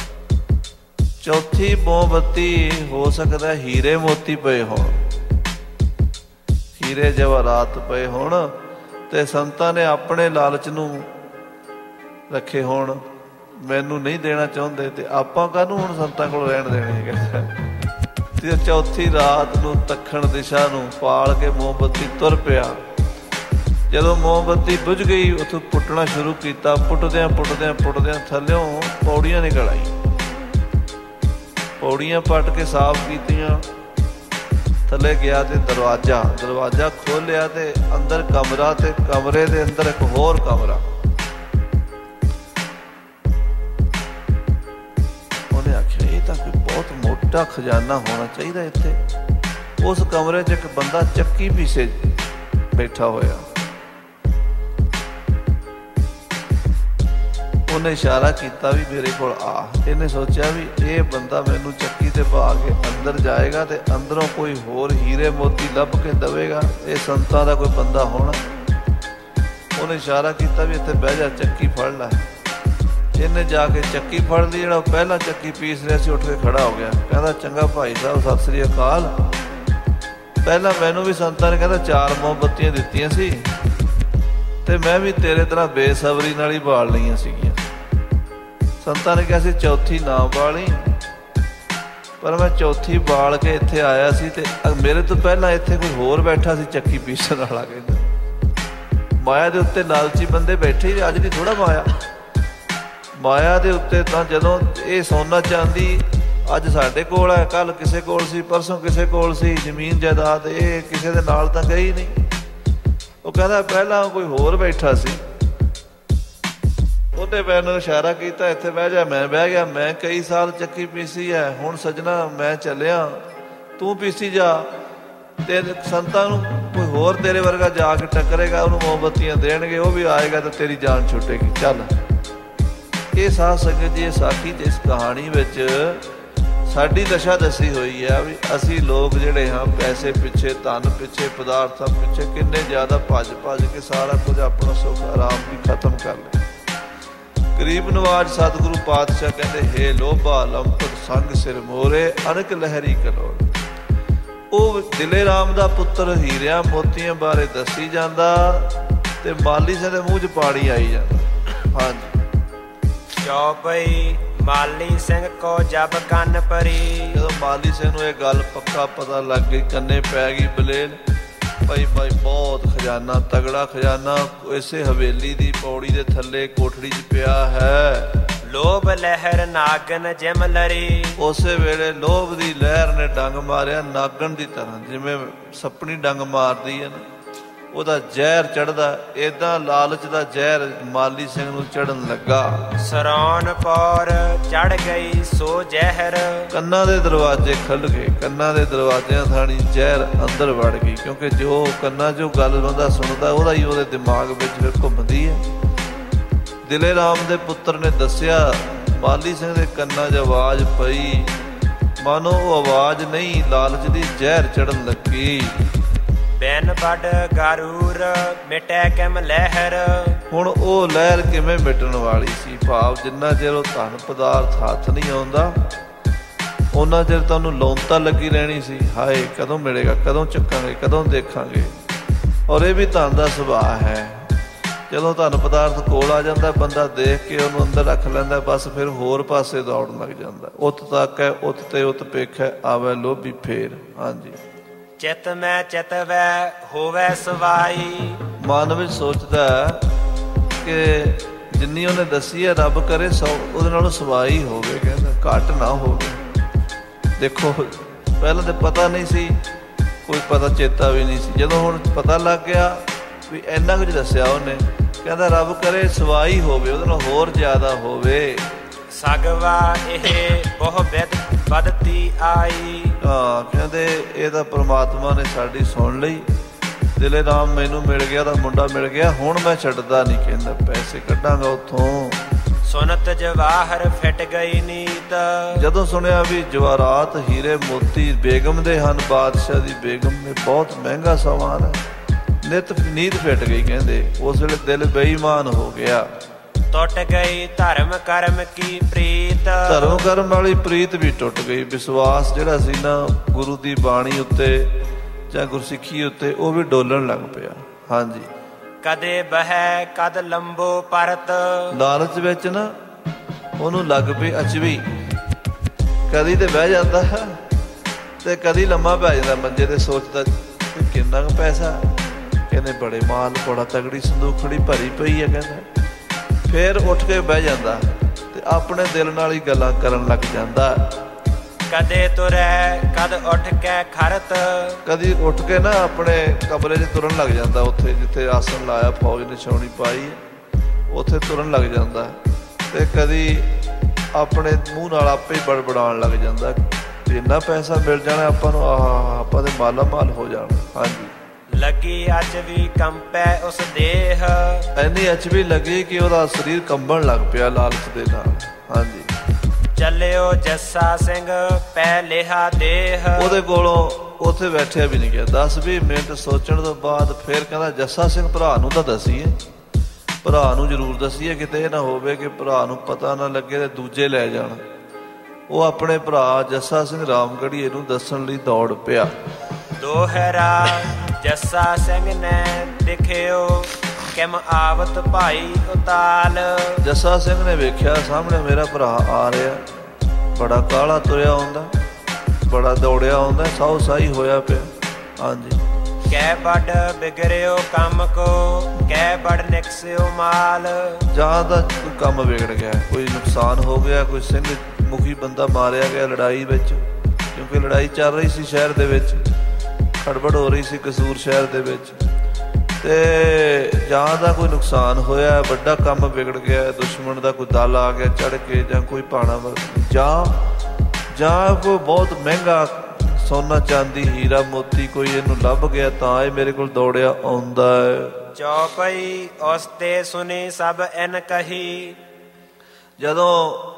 ਚੌਥੀ ਮੋਮਬੱਤੀ ਹੋ ਸਕਦਾ ਹੀਰੇ ਮੋਤੀ ਪਏ ਹੋਣ, ਹੀਰੇ ਜਵਾਹਰਾਤ ਪਏ ਹੋਣ, ਤੇ ਸੰਤਾਂ ਨੇ ਆਪਣੇ ਲਾਲਚ ਨੂੰ ਰੱਖੇ ਹੋਣ, ਮੈਨੂੰ ਨਹੀਂ ਦੇਣਾ ਚਾਹੁੰਦੇ, ਤੇ ਆਪਾਂ ਕਾਹਨੂੰ ਹੁਣ ਸੰਤਾਂ ਕੋਲ ਰਹਿਣ ਦੇਣੇ। ਕਹਿੰਦਾ ਤੇ ਚੌਥੀ ਰਾਤ ਨੂੰ ਦੱਖਣ ਦਿਸ਼ਾ ਨੂੰ ਪਾਲ ਕੇ ਮੋਮਬੱਤੀ ਤੁਰ ਪਿਆ। ਜਦੋਂ ਮੋਮਬੱਤੀ ਬੁਝ ਗਈ ਉੱਥੋਂ ਪੁੱਟਣਾ ਸ਼ੁਰੂ ਕੀਤਾ। ਪੁੱਟਦਿਆਂ ਪੁੱਟਦਿਆਂ ਪੁੱਟਦਿਆਂ ਥੱਲਿਓਂ ਪੌੜੀਆਂ ਨਿਕਲ ਆਈ। ਪੌੜੀਆਂ ਪੱਟ ਕੇ ਸਾਫ਼ ਕੀਤੀਆਂ, ਥੱਲੇ ਗਿਆ ਤੇ ਦਰਵਾਜ਼ਾ ਦਰਵਾਜ਼ਾ ਖੋਲ੍ਹਿਆ ਤੇ ਅੰਦਰ ਕਮਰਾ, ਤੇ ਕਮਰੇ ਦੇ ਅੰਦਰ ਇੱਕ ਹੋਰ ਕਮਰਾ। ਉਹਨੇ ਆਖਿਆ ਇਹ ਤਾਂ ਕੋਈ ਬਹੁਤ ਮੋਟਾ ਖਜ਼ਾਨਾ ਹੋਣਾ ਚਾਹੀਦਾ ਇੱਥੇ। ਉਸ ਕਮਰੇ 'ਚ ਇੱਕ ਬੰਦਾ ਚੱਕੀ ਪੀਸੇ ਬੈਠਾ ਹੋਇਆ। ਉਹਨੇ ਇਸ਼ਾਰਾ ਕੀਤਾ ਵੀ ਮੇਰੇ ਕੋਲ ਆ। ਇਹਨੇ ਸੋਚਿਆ ਵੀ ਇਹ ਬੰਦਾ ਮੈਨੂੰ ਚੱਕੀ ਤੇ ਪਾ ਕੇ ਅੰਦਰ ਜਾਏਗਾ ਤੇ ਅੰਦਰੋਂ ਕੋਈ ਹੋਰ ਹੀਰੇ ਮੋਤੀ ਲੱਭ ਕੇ ਦੇਵੇਗਾ। ਇਹ ਸੰਤਾਂ ਦਾ ਕੋਈ ਬੰਦਾ ਹੋਣਾ। ਉਹਨੇ ਇਸ਼ਾਰਾ ਕੀਤਾ ਵੀ ਇੱਥੇ ਬਹਿ ਜਾ, ਚੱਕੀ ਫੜ ਲੈ। ਇਹਨੇ ਜਾ ਕੇ ਚੱਕੀ ਫੜ ਲਈ। ਜਿਹੜਾ ਪਹਿਲਾਂ ਚੱਕੀ ਪੀਸ ਰਿਹਾ ਸੀ ਉੱਠ ਕੇ ਖੜਾ ਹੋ ਗਿਆ। ਕਹਿੰਦਾ ਚੰਗਾ ਭਾਈ ਸਾਹਿਬ, ਸਤਿ ਸ੍ਰੀ ਅਕਾਲ। ਪਹਿਲਾਂ ਮੈਨੂੰ ਵੀ ਸੰਤਾਂ ਨੇ ਕਹਿੰਦਾ ਚਾਰ ਮੋਮਬੱਤੀਆਂ ਦਿੱਤੀਆਂ ਸੀ ਤੇ ਮੈਂ ਵੀ ਤੇਰੇ ਤਰ੍ਹਾਂ ਬੇਸਬਰੀ ਨਾਲ ਹੀ ਬਾਲ ਲਈਆਂ ਸੀਗੀਆਂ। ਸੰਤਾਂ ਨੇ ਕਿਹਾ ਸੀ ਚੌਥੀ ਨਾ ਬਾਲੀ, ਪਰ ਮੈਂ ਚੌਥੀ ਬਾਲ ਕੇ ਇੱਥੇ ਆਇਆ ਸੀ ਤੇ ਮੇਰੇ ਤੋਂ ਪਹਿਲਾਂ ਇੱਥੇ ਕੋਈ ਹੋਰ ਬੈਠਾ ਸੀ ਚੱਕੀ ਪੀਸਣ ਵਾਲਾ। ਕਹਿੰਦਾ ਮਾਇਆ ਦੇ ਉੱਤੇ ਲਾਲਚੀ ਬੰਦੇ ਬੈਠੇ, ਅੱਜ ਦੀ ਥੋੜ੍ਹਾ ਮਾਇਆ। ਮਾਇਆ ਦੇ ਉੱਤੇ ਤਾਂ ਜਦੋਂ ਇਹ ਸੋਨਾ ਚਾਂਦੀ ਅੱਜ ਸਾਡੇ ਕੋਲ ਹੈ, ਕੱਲ੍ਹ ਕਿਸੇ ਕੋਲ ਸੀ, ਪਰਸੋਂ ਕਿਸੇ ਕੋਲ ਸੀ, ਜ਼ਮੀਨ ਜਾਇਦਾਦ ਇਹ ਕਿਸੇ ਦੇ ਨਾਲ ਤਾਂ ਗਈ ਨਹੀਂ। ਉਹ ਕਹਿੰਦਾ ਪਹਿਲਾਂ ਕੋਈ ਹੋਰ ਬੈਠਾ ਸੀ। ਉਹਨੇ ਮੈਨੂੰ ਇਸ਼ਾਰਾ ਕੀਤਾ ਇੱਥੇ ਬਹਿ ਜਾ। ਮੈਂ ਬਹਿ ਗਿਆ। ਮੈਂ ਕਈ ਸਾਲ ਚੱਕੀ ਪੀਸੀ ਹੈ, ਹੁਣ ਸੱਜਣਾ ਮੈਂ ਚੱਲਿਆ, ਤੂੰ ਪੀਸੀ ਜਾ। ਤੇ ਸੰਤਾਂ ਨੂੰ ਕੋਈ ਹੋਰ ਤੇਰੇ ਵਰਗਾ ਜਾ ਕੇ ਟੱਕਰੇਗਾ, ਉਹਨੂੰ ਮੋਮਬੱਤੀਆਂ ਦੇਣਗੇ, ਉਹ ਵੀ ਆਏਗਾ ਤੇ ਤੇਰੀ ਜਾਨ ਛੁੱਟੇਗੀ। ਚੱਲ। ਇਹ ਸਾਧ ਸੰਗਤ ਜੀ, ਸਾਖੀ ਤੇ ਇਸ ਕਹਾਣੀ ਵਿੱਚ ਸਾਡੀ ਦਸ਼ਾ ਦੱਸੀ ਹੋਈ ਹੈ ਵੀ ਅਸੀਂ ਲੋਕ ਜਿਹੜੇ ਹਾਂ ਪੈਸੇ ਪਿੱਛੇ, ਧਨ ਪਿੱਛੇ, ਪਦਾਰਥਾਂ ਪਿੱਛੇ ਕਿੰਨੇ ਜ਼ਿਆਦਾ ਭੱਜ ਭੱਜ ਕੇ ਸਾਰਾ ਕੁਝ ਆਪਣਾ ਸੁੱਖ ਆਰਾਮ ਵੀ ਖਤਮ ਕਰ ਲਿਆ। ਗਰੀਬ ਨਵਾਜ ਸਤਿਗੁਰੂ ਪਾਤਸ਼ਾਹ ਕਹਿੰਦੇ ਹੇ ਲੋਭਾ ਲੰਪਟ ਸੰਗ ਸਿਰ ਮੋਰੇ ਅਨਕ ਲਹਿਰੀ ਕਲੋੜ। ਉਹ ਦਿਲੇ ਰਾਮ ਦਾ ਪੁੱਤਰ ਹੀਰਿਆਂ ਮੋਤੀਆਂ ਬਾਰੇ ਦੱਸੀ ਜਾਂਦਾ ਤੇ ਮਾਲੀ ਸਿੰਘ ਦੇ ਮੂੰਹ 'ਚ ਪਾਣੀ ਆਈ ਜਾਂਦਾ। ਹਾਂਜੀ। ਚੌਪਈ ਮਾਲੀ ਸਿੰਘ ਕੋ ਜਬ ਕੰਨ ਪਰੀ। ਜਦੋਂ ਮਾਲੀ ਸਿੰਘ ਨੂੰ ਇਹ ਗੱਲ ਪੱਕਾ ਪਤਾ ਲੱਗ ਗਈ, ਕੰਨੇ ਪੈ ਗਈ ਬਲੇਲ। ਭਾਈ ਭਾਈ ਬਹੁਤ ਖਜ਼ਾਨਾ, ਤਗੜਾ ਖਜ਼ਾਨਾ ਇਸੇ ਹਵੇਲੀ ਦੀ ਪੌੜੀ ਦੇ ਥੱਲੇ ਕੋਠੜੀ 'ਚ ਪਿਆ ਹੈ। ਲੋਭ ਲਹਿਰ ਨਾਗਨ ਜਿਮ ਲਰੀ। ਉਸੇ ਵੇਲੇ ਲੋਭ ਦੀ ਲਹਿਰ ਨੇ ਡੰਗ ਮਾਰਿਆ ਨਾਗਣ ਦੀ ਤਰ੍ਹਾਂ, ਜਿਵੇਂ ਸੱਪਣੀ ਡੰਗ ਮਾਰਦੀ ਹੈ ਨਾ, ਉਹਦਾ ਜ਼ਹਿਰ ਚੜ੍ਹਦਾ। ਏਦਾਂ ਲਾਲਚ ਦਾ ਜ਼ਹਿਰ ਮਾਲੀ ਸਿੰਘ ਨੂੰ ਚੜ੍ਹਨ ਲੱਗਾ। ਸਰੌਨ ਪੌਰ ਚੜ੍ਹ ਗਈ ਸੋ ਜ਼ਹਿਰ। ਕੰਨਾਂ ਦੇ ਦਰਵਾਜ਼ੇ ਖੁੱਲ੍ਹ ਗਏ, ਕੰਨਾਂ ਦੇ ਦਰਵਾਜ਼ਿਆਂ ਥਾਣੀ ਜ਼ਹਿਰ ਅੰਦਰ ਵੜ ਗਈ, ਕਿਉਂਕਿ ਜੋ ਕੰਨਾਂ 'ਚੋਂ ਗੱਲ ਬੰਦਾ ਸੁਣਦਾ ਉਹਦਾ ਹੀ ਉਹਦੇ ਦਿਮਾਗ ਵਿੱਚ ਫਿਰ ਘੁੰਮਦੀ ਹੈ। ਦਿਲੇ ਰਾਮ ਦੇ ਪੁੱਤਰ ਨੇ ਦੱਸਿਆ ਮਾਲੀ ਸਿੰਘ ਦੇ ਕੰਨਾਂ 'ਚ ਆਵਾਜ਼ ਪਈ, ਮਾਨੋ ਉਹ ਆਵਾਜ਼ ਨਹੀਂ, ਲਾਲਚ ਦੀ ਜ਼ਹਿਰ ਚੜ੍ਹਨ ਲੱਗੀ। ਬਿਨ ਵੱਡ ਗਰੂਰ ਮਿਟੈ ਕਿਮ ਲਹਿਰ। ਹੁਣ ਉਹ ਲਹਿਰ ਕਿਵੇਂ ਮਿਟਣ ਵਾਲੀ ਸੀ? ਭਾਵ ਜਿੰਨਾ ਚਿਰ ਉਹ ਧਨ ਪਦਾਰਥ ਹੱਥ ਨਹੀਂ ਆਉਂਦਾ ਉਹਨਾਂ ਚਿਰ ਤੁਹਾਨੂੰ ਲੌਂਤਾ ਲੱਗੀ ਰਹਿਣੀ ਸੀ। ਹਾਏ ਕਦੋਂ ਮਿਲੇਗਾ, ਕਦੋਂ ਚੱਕਾਂਗੇ, ਕਦੋਂ ਦੇਖਾਂਗੇ। ਔਰ ਇਹ ਵੀ ਧਨ ਦਾ ਸੁਭਾਅ ਹੈ। ਜਦੋਂ ਧਨ ਪਦਾਰਥ ਕੋਲ ਆ ਜਾਂਦਾ ਬੰਦਾ ਦੇਖ ਕੇ ਉਹਨੂੰ ਅੰਦਰ ਰੱਖ ਲੈਂਦਾ, ਬਸ ਫਿਰ ਹੋਰ ਪਾਸੇ ਦੌੜਨ ਲੱਗ ਜਾਂਦਾ। ਉੱਤ ਤੱਕ ਹੈ ਉੱਤ ਤੇ ਉੱਤ ਪੇਖੈ ਆਵੇ ਲੋਭੀ ਫੇਰ। ਹਾਂਜੀ। ਚਿਤ ਮੈਂ ਚਿਤਵੈ ਹੋਵੇ ਸਵਾਈ। ਮਨ ਵਿੱਚ ਸੋਚਦਾ ਕਿ ਜਿੰਨੀ ਉਹਨੇ ਦੱਸੀ ਹੈ ਰੱਬ ਕਰੇ ਸੌ ਉਹਦੇ ਨਾਲੋਂ ਸਵਾਈ ਹੋਵੇ, ਕਹਿੰਦਾ ਘੱਟ ਨਾ ਹੋਵੇ। ਦੇਖੋ ਪਹਿਲਾਂ ਤਾਂ ਪਤਾ ਨਹੀਂ ਸੀ, ਕੋਈ ਪਤਾ ਚੇਤਾ ਵੀ ਨਹੀਂ ਸੀ। ਜਦੋਂ ਹੁਣ ਪਤਾ ਲੱਗ ਗਿਆ ਵੀ ਇੰਨਾ ਕੁਝ ਦੱਸਿਆ ਉਹਨੇ, ਕਹਿੰਦਾ ਰੱਬ ਕਰੇ ਸਵਾਈ ਹੋਵੇ, ਉਹਦੇ ਨਾਲ ਹੋਰ ਜ਼ਿਆਦਾ ਹੋਵੇ। ਸਗਵਾ ਇਹ ਬਹੁ ਬਿਦ ਬਦਤੀ ਆਈ। ਹਾਂ ਕਹਿੰਦੇ ਇਹ ਤਾਂ ਪ੍ਰਮਾਤਮਾ ਨੇ ਸਾਡੀ ਸੁਣ ਲਈ। ਦਿਲੇ ਰਾਮ ਮੈਨੂੰ ਮਿਲ ਗਿਆ, ਤਾਂ ਮੁੰਡਾ ਮਿਲ ਗਿਆ, ਹੁਣ ਮੈਂ ਛੱਡਦਾ ਨਹੀਂ। ਕਹਿੰਦਾ ਪੈਸੇ ਕੱਢਾਂਗਾ ਉੱਥੋਂ। ਸੁਨਤ ਜਵਾਹਰ ਫਿੱਟ ਗਈ ਨੀਤ। ਜਦੋਂ ਸੁਣਿਆ ਵੀ ਜਵਾਹਰਾਤ ਹੀਰੇ ਮੋਤੀ ਬੇਗਮ ਦੇ ਹਨ, ਬਾਦਸ਼ਾਹ ਦੀ ਬੇਗਮ ਨੇ, ਬਹੁਤ ਮਹਿੰਗਾ ਸਮਾਨ ਹੈ, ਨਿਤ ਨੀਤ ਫਿੱਟ ਗਈ। ਕਹਿੰਦੇ ਉਸ ਵੇਲੇ ਦਿਲ ਬੇਈਮਾਨ ਹੋ ਗਿਆ। ਟੁੱਟ ਗਈ ਧਰਮ ਕਰਮ ਕੀ ਪ੍ਰੀਤ। ਧਰਮ ਕਰਮ ਵਾਲੀ ਪ੍ਰੀਤ ਵੀ ਟੁੱਟ ਗਈ। ਵਿਸ਼ਵਾਸ ਜਿਹੜਾ ਸੀ ਨਾ ਗੁਰੂ ਦੀ ਬਾਣੀ ਉੱਤੇ ਜਾਂ ਗੁਰਸਿੱਖੀ ਉੱਤੇ, ਉਹ ਵੀ ਡੋਲਣ ਲੱਗ ਪਿਆ। ਹਾਂਜੀ। ਕਦੇ ਬਹਿ ਕਦ ਲੰਬੋ ਪਰਤ। ਲਾਲਚ ਵਿੱਚ ਨਾ ਉਹਨੂੰ ਲੱਗ ਪਈ ਅਚਵੀ, ਕਦੀ ਤੇ ਬਹਿ ਜਾਂਦਾ ਹੈ ਤੇ ਕਦੀ ਲੰਮਾ ਪੈ ਜਾਂਦਾ ਮੰਜੇ ਤੇ, ਸੋਚਦਾ ਕਿੰਨਾ ਕੁ ਪੈਸਾ। ਕਹਿੰਦੇ ਬੜੇ ਮਾਲ, ਬੜਾ ਤਗੜੀ ਸੰਦੂਖੜੀ ਭਰੀ ਪਈ ਹੈ। ਕਹਿੰਦਾ ਫੇਰ ਉੱਠ ਕੇ ਬਹਿ ਜਾਂਦਾ ਤੇ ਆਪਣੇ ਦਿਲ ਨਾਲ ਹੀ ਗੱਲਾਂ ਕਰਨ ਲੱਗ ਜਾਂਦਾ। ਕਦੇ ਤੁਰੈ ਕਦ ਉੱਠ ਕੇ ਖਰਤ। ਕਦੀ ਉੱਠ ਕੇ ਨਾ ਆਪਣੇ ਕਮਰੇ 'ਚ ਤੁਰਨ ਲੱਗ ਜਾਂਦਾ, ਉੱਥੇ ਜਿੱਥੇ ਆਸਣ ਲਾਇਆ, ਫੌਜ ਨੇ ਛਾਉਣੀ ਪਾਈ, ਉੱਥੇ ਤੁਰਨ ਲੱਗ ਜਾਂਦਾ। ਤੇ ਕਦੀ ਆਪਣੇ ਮੂੰਹ ਨਾਲ ਆਪੇ ਹੀ ਬੜਬੜਾਉਣ ਲੱਗ ਜਾਂਦਾ, ਇੰਨਾ ਪੈਸਾ ਮਿਲ ਜਾਣਾ ਆਪਾਂ ਨੂੰ, ਆਹ ਆਪਾਂ ਤੇ ਮਾਲਾ ਮਾਲ ਹੋ ਜਾਣਾ। ਹਾਂਜੀ। ਲੱਗੀ ਅੱਜ ਵੀ ਕੰਪੈ ਉਸ ਦੇਹ। ਇੰਨੀ ਅੱਜ ਵੀ ਲੱਗੀ ਕਿ ਉਹਦਾ ਸਰੀਰ ਕੰਬਣ ਲੱਗ ਪਿਆ ਲਾਲਚ ਦੇ ਨਾਲ। ਹਾਂਜੀ। ਚੱਲਿਓ ਜੱਸਾ ਸਿੰਘ ਪੈ ਲਿਆ ਦੇਹ। ਉਹਦੇ ਕੋਲੋਂ ਉੱਥੇ ਬੈਠਿਆ ਵੀ ਨਹੀਂ ਗਿਆ। ਦਸ ਵੀਹ ਮਿੰਟ ਸੋਚਣ ਤੋਂ ਬਾਅਦ ਫਿਰ ਕਹਿੰਦਾ ਜੱਸਾ ਸਿੰਘ ਭਰਾ ਨੂੰ ਤਾਂ ਦਸੀਏ, ਭਰਾ ਨੂੰ ਜ਼ਰੂਰ ਦਸੀਏ, ਕਿਤੇ ਇਹ ਨਾ ਹੋਵੇ ਕਿ ਭਰਾ ਨੂੰ ਪਤਾ ਨਾ ਲੱਗੇ ਤੇ ਦੂਜੇ ਲੈ ਜਾਣ। ਉਹ ਆਪਣੇ ਭਰਾ ਜੱਸਾ ਸਿੰਘ ਰਾਮਗੜੀਏ ਨੂੰ ਦੱਸਣ ਲਈ ਦੌੜ ਪਿਆ। ਦੋਹਰਾ ਜੱਸਾ ਸਿੰਘ ਨੇ ਦੇਖਿਓ ਕਿਮ ਆਵਤ ਭਾਈ ਉਤਾਲ। ਜੱਸਾ ਸਿੰਘ ਨੇ ਵੇਖਿਆ ਸਾਹਮਣੇ ਮੇਰਾ ਭਰਾ ਆ ਰਿਹਾ, ਬੜਾ ਕਾਲਾ ਤੁਰਿਆ ਆਉਂਦਾ, ਬੜਾ ਦੌੜਿਆ ਆਉਂਦਾ, ਸਾਊ ਸਾਈ ਹੋਇਆ ਪਿਆ। ਹਾਂਜੀ। ਕਹਿ ਵੱਡ ਵਿਗੜਿਓ ਕੰਮ ਕੋ, ਕਹਿ ਵੱਡ ਨਿਕਸਿਓ ਮਾਲ। ਜਾਂ ਤਾਂ ਕੋਈ ਕੰਮ ਵਿਗੜ ਗਿਆ, ਕੋਈ ਨੁਕਸਾਨ ਹੋ ਗਿਆ, ਕੋਈ ਸਿੰਘ ਮੁਖੀ ਬੰਦਾ ਮਾਰਿਆ ਗਿਆ ਲੜਾਈ ਵਿੱਚ, ਕਿਉਂਕਿ ਲੜਾਈ ਚੱਲ ਰਹੀ ਸੀ ਸ਼ਹਿਰ ਦੇ ਵਿੱਚ, ਖੜਬੜ ਹੋ ਰਹੀ ਸੀ ਕਸੂਰ ਸ਼ਹਿਰ ਦੇ ਵਿੱਚ। ਤੇ ਜਾਂ ਤਾਂ ਕੋਈ ਨੁਕਸਾਨ ਹੋਇਆ, ਵੱਡਾ ਕੰਮ ਵਿਗੜ ਗਿਆ, ਦੁਸ਼ਮਣ ਦਾ ਕੋਈ ਦਲ ਆ ਗਿਆ ਚੜ੍ਹ ਕੇ, ਜਾਂ ਕੋਈ ਭਾਣਾ, ਜਾਂ ਜਾਂ ਕੋਈ ਬਹੁਤ ਮਹਿੰਗਾ ਸੋਨਾ ਚਾਂਦੀ ਹੀਰਾ ਮੋਤੀ ਕੋਈ ਇਹਨੂੰ ਲੱਭ ਗਿਆ, ਤਾਂ ਇਹ ਮੇਰੇ ਕੋਲ ਦੌੜਿਆ ਆਉਂਦਾ ਹੈ। ਚੌਪਈ ਉਸ ਤੇ ਸੁਣੀ ਸਭ ਐਨ ਕਹੀ। ਜਦੋਂ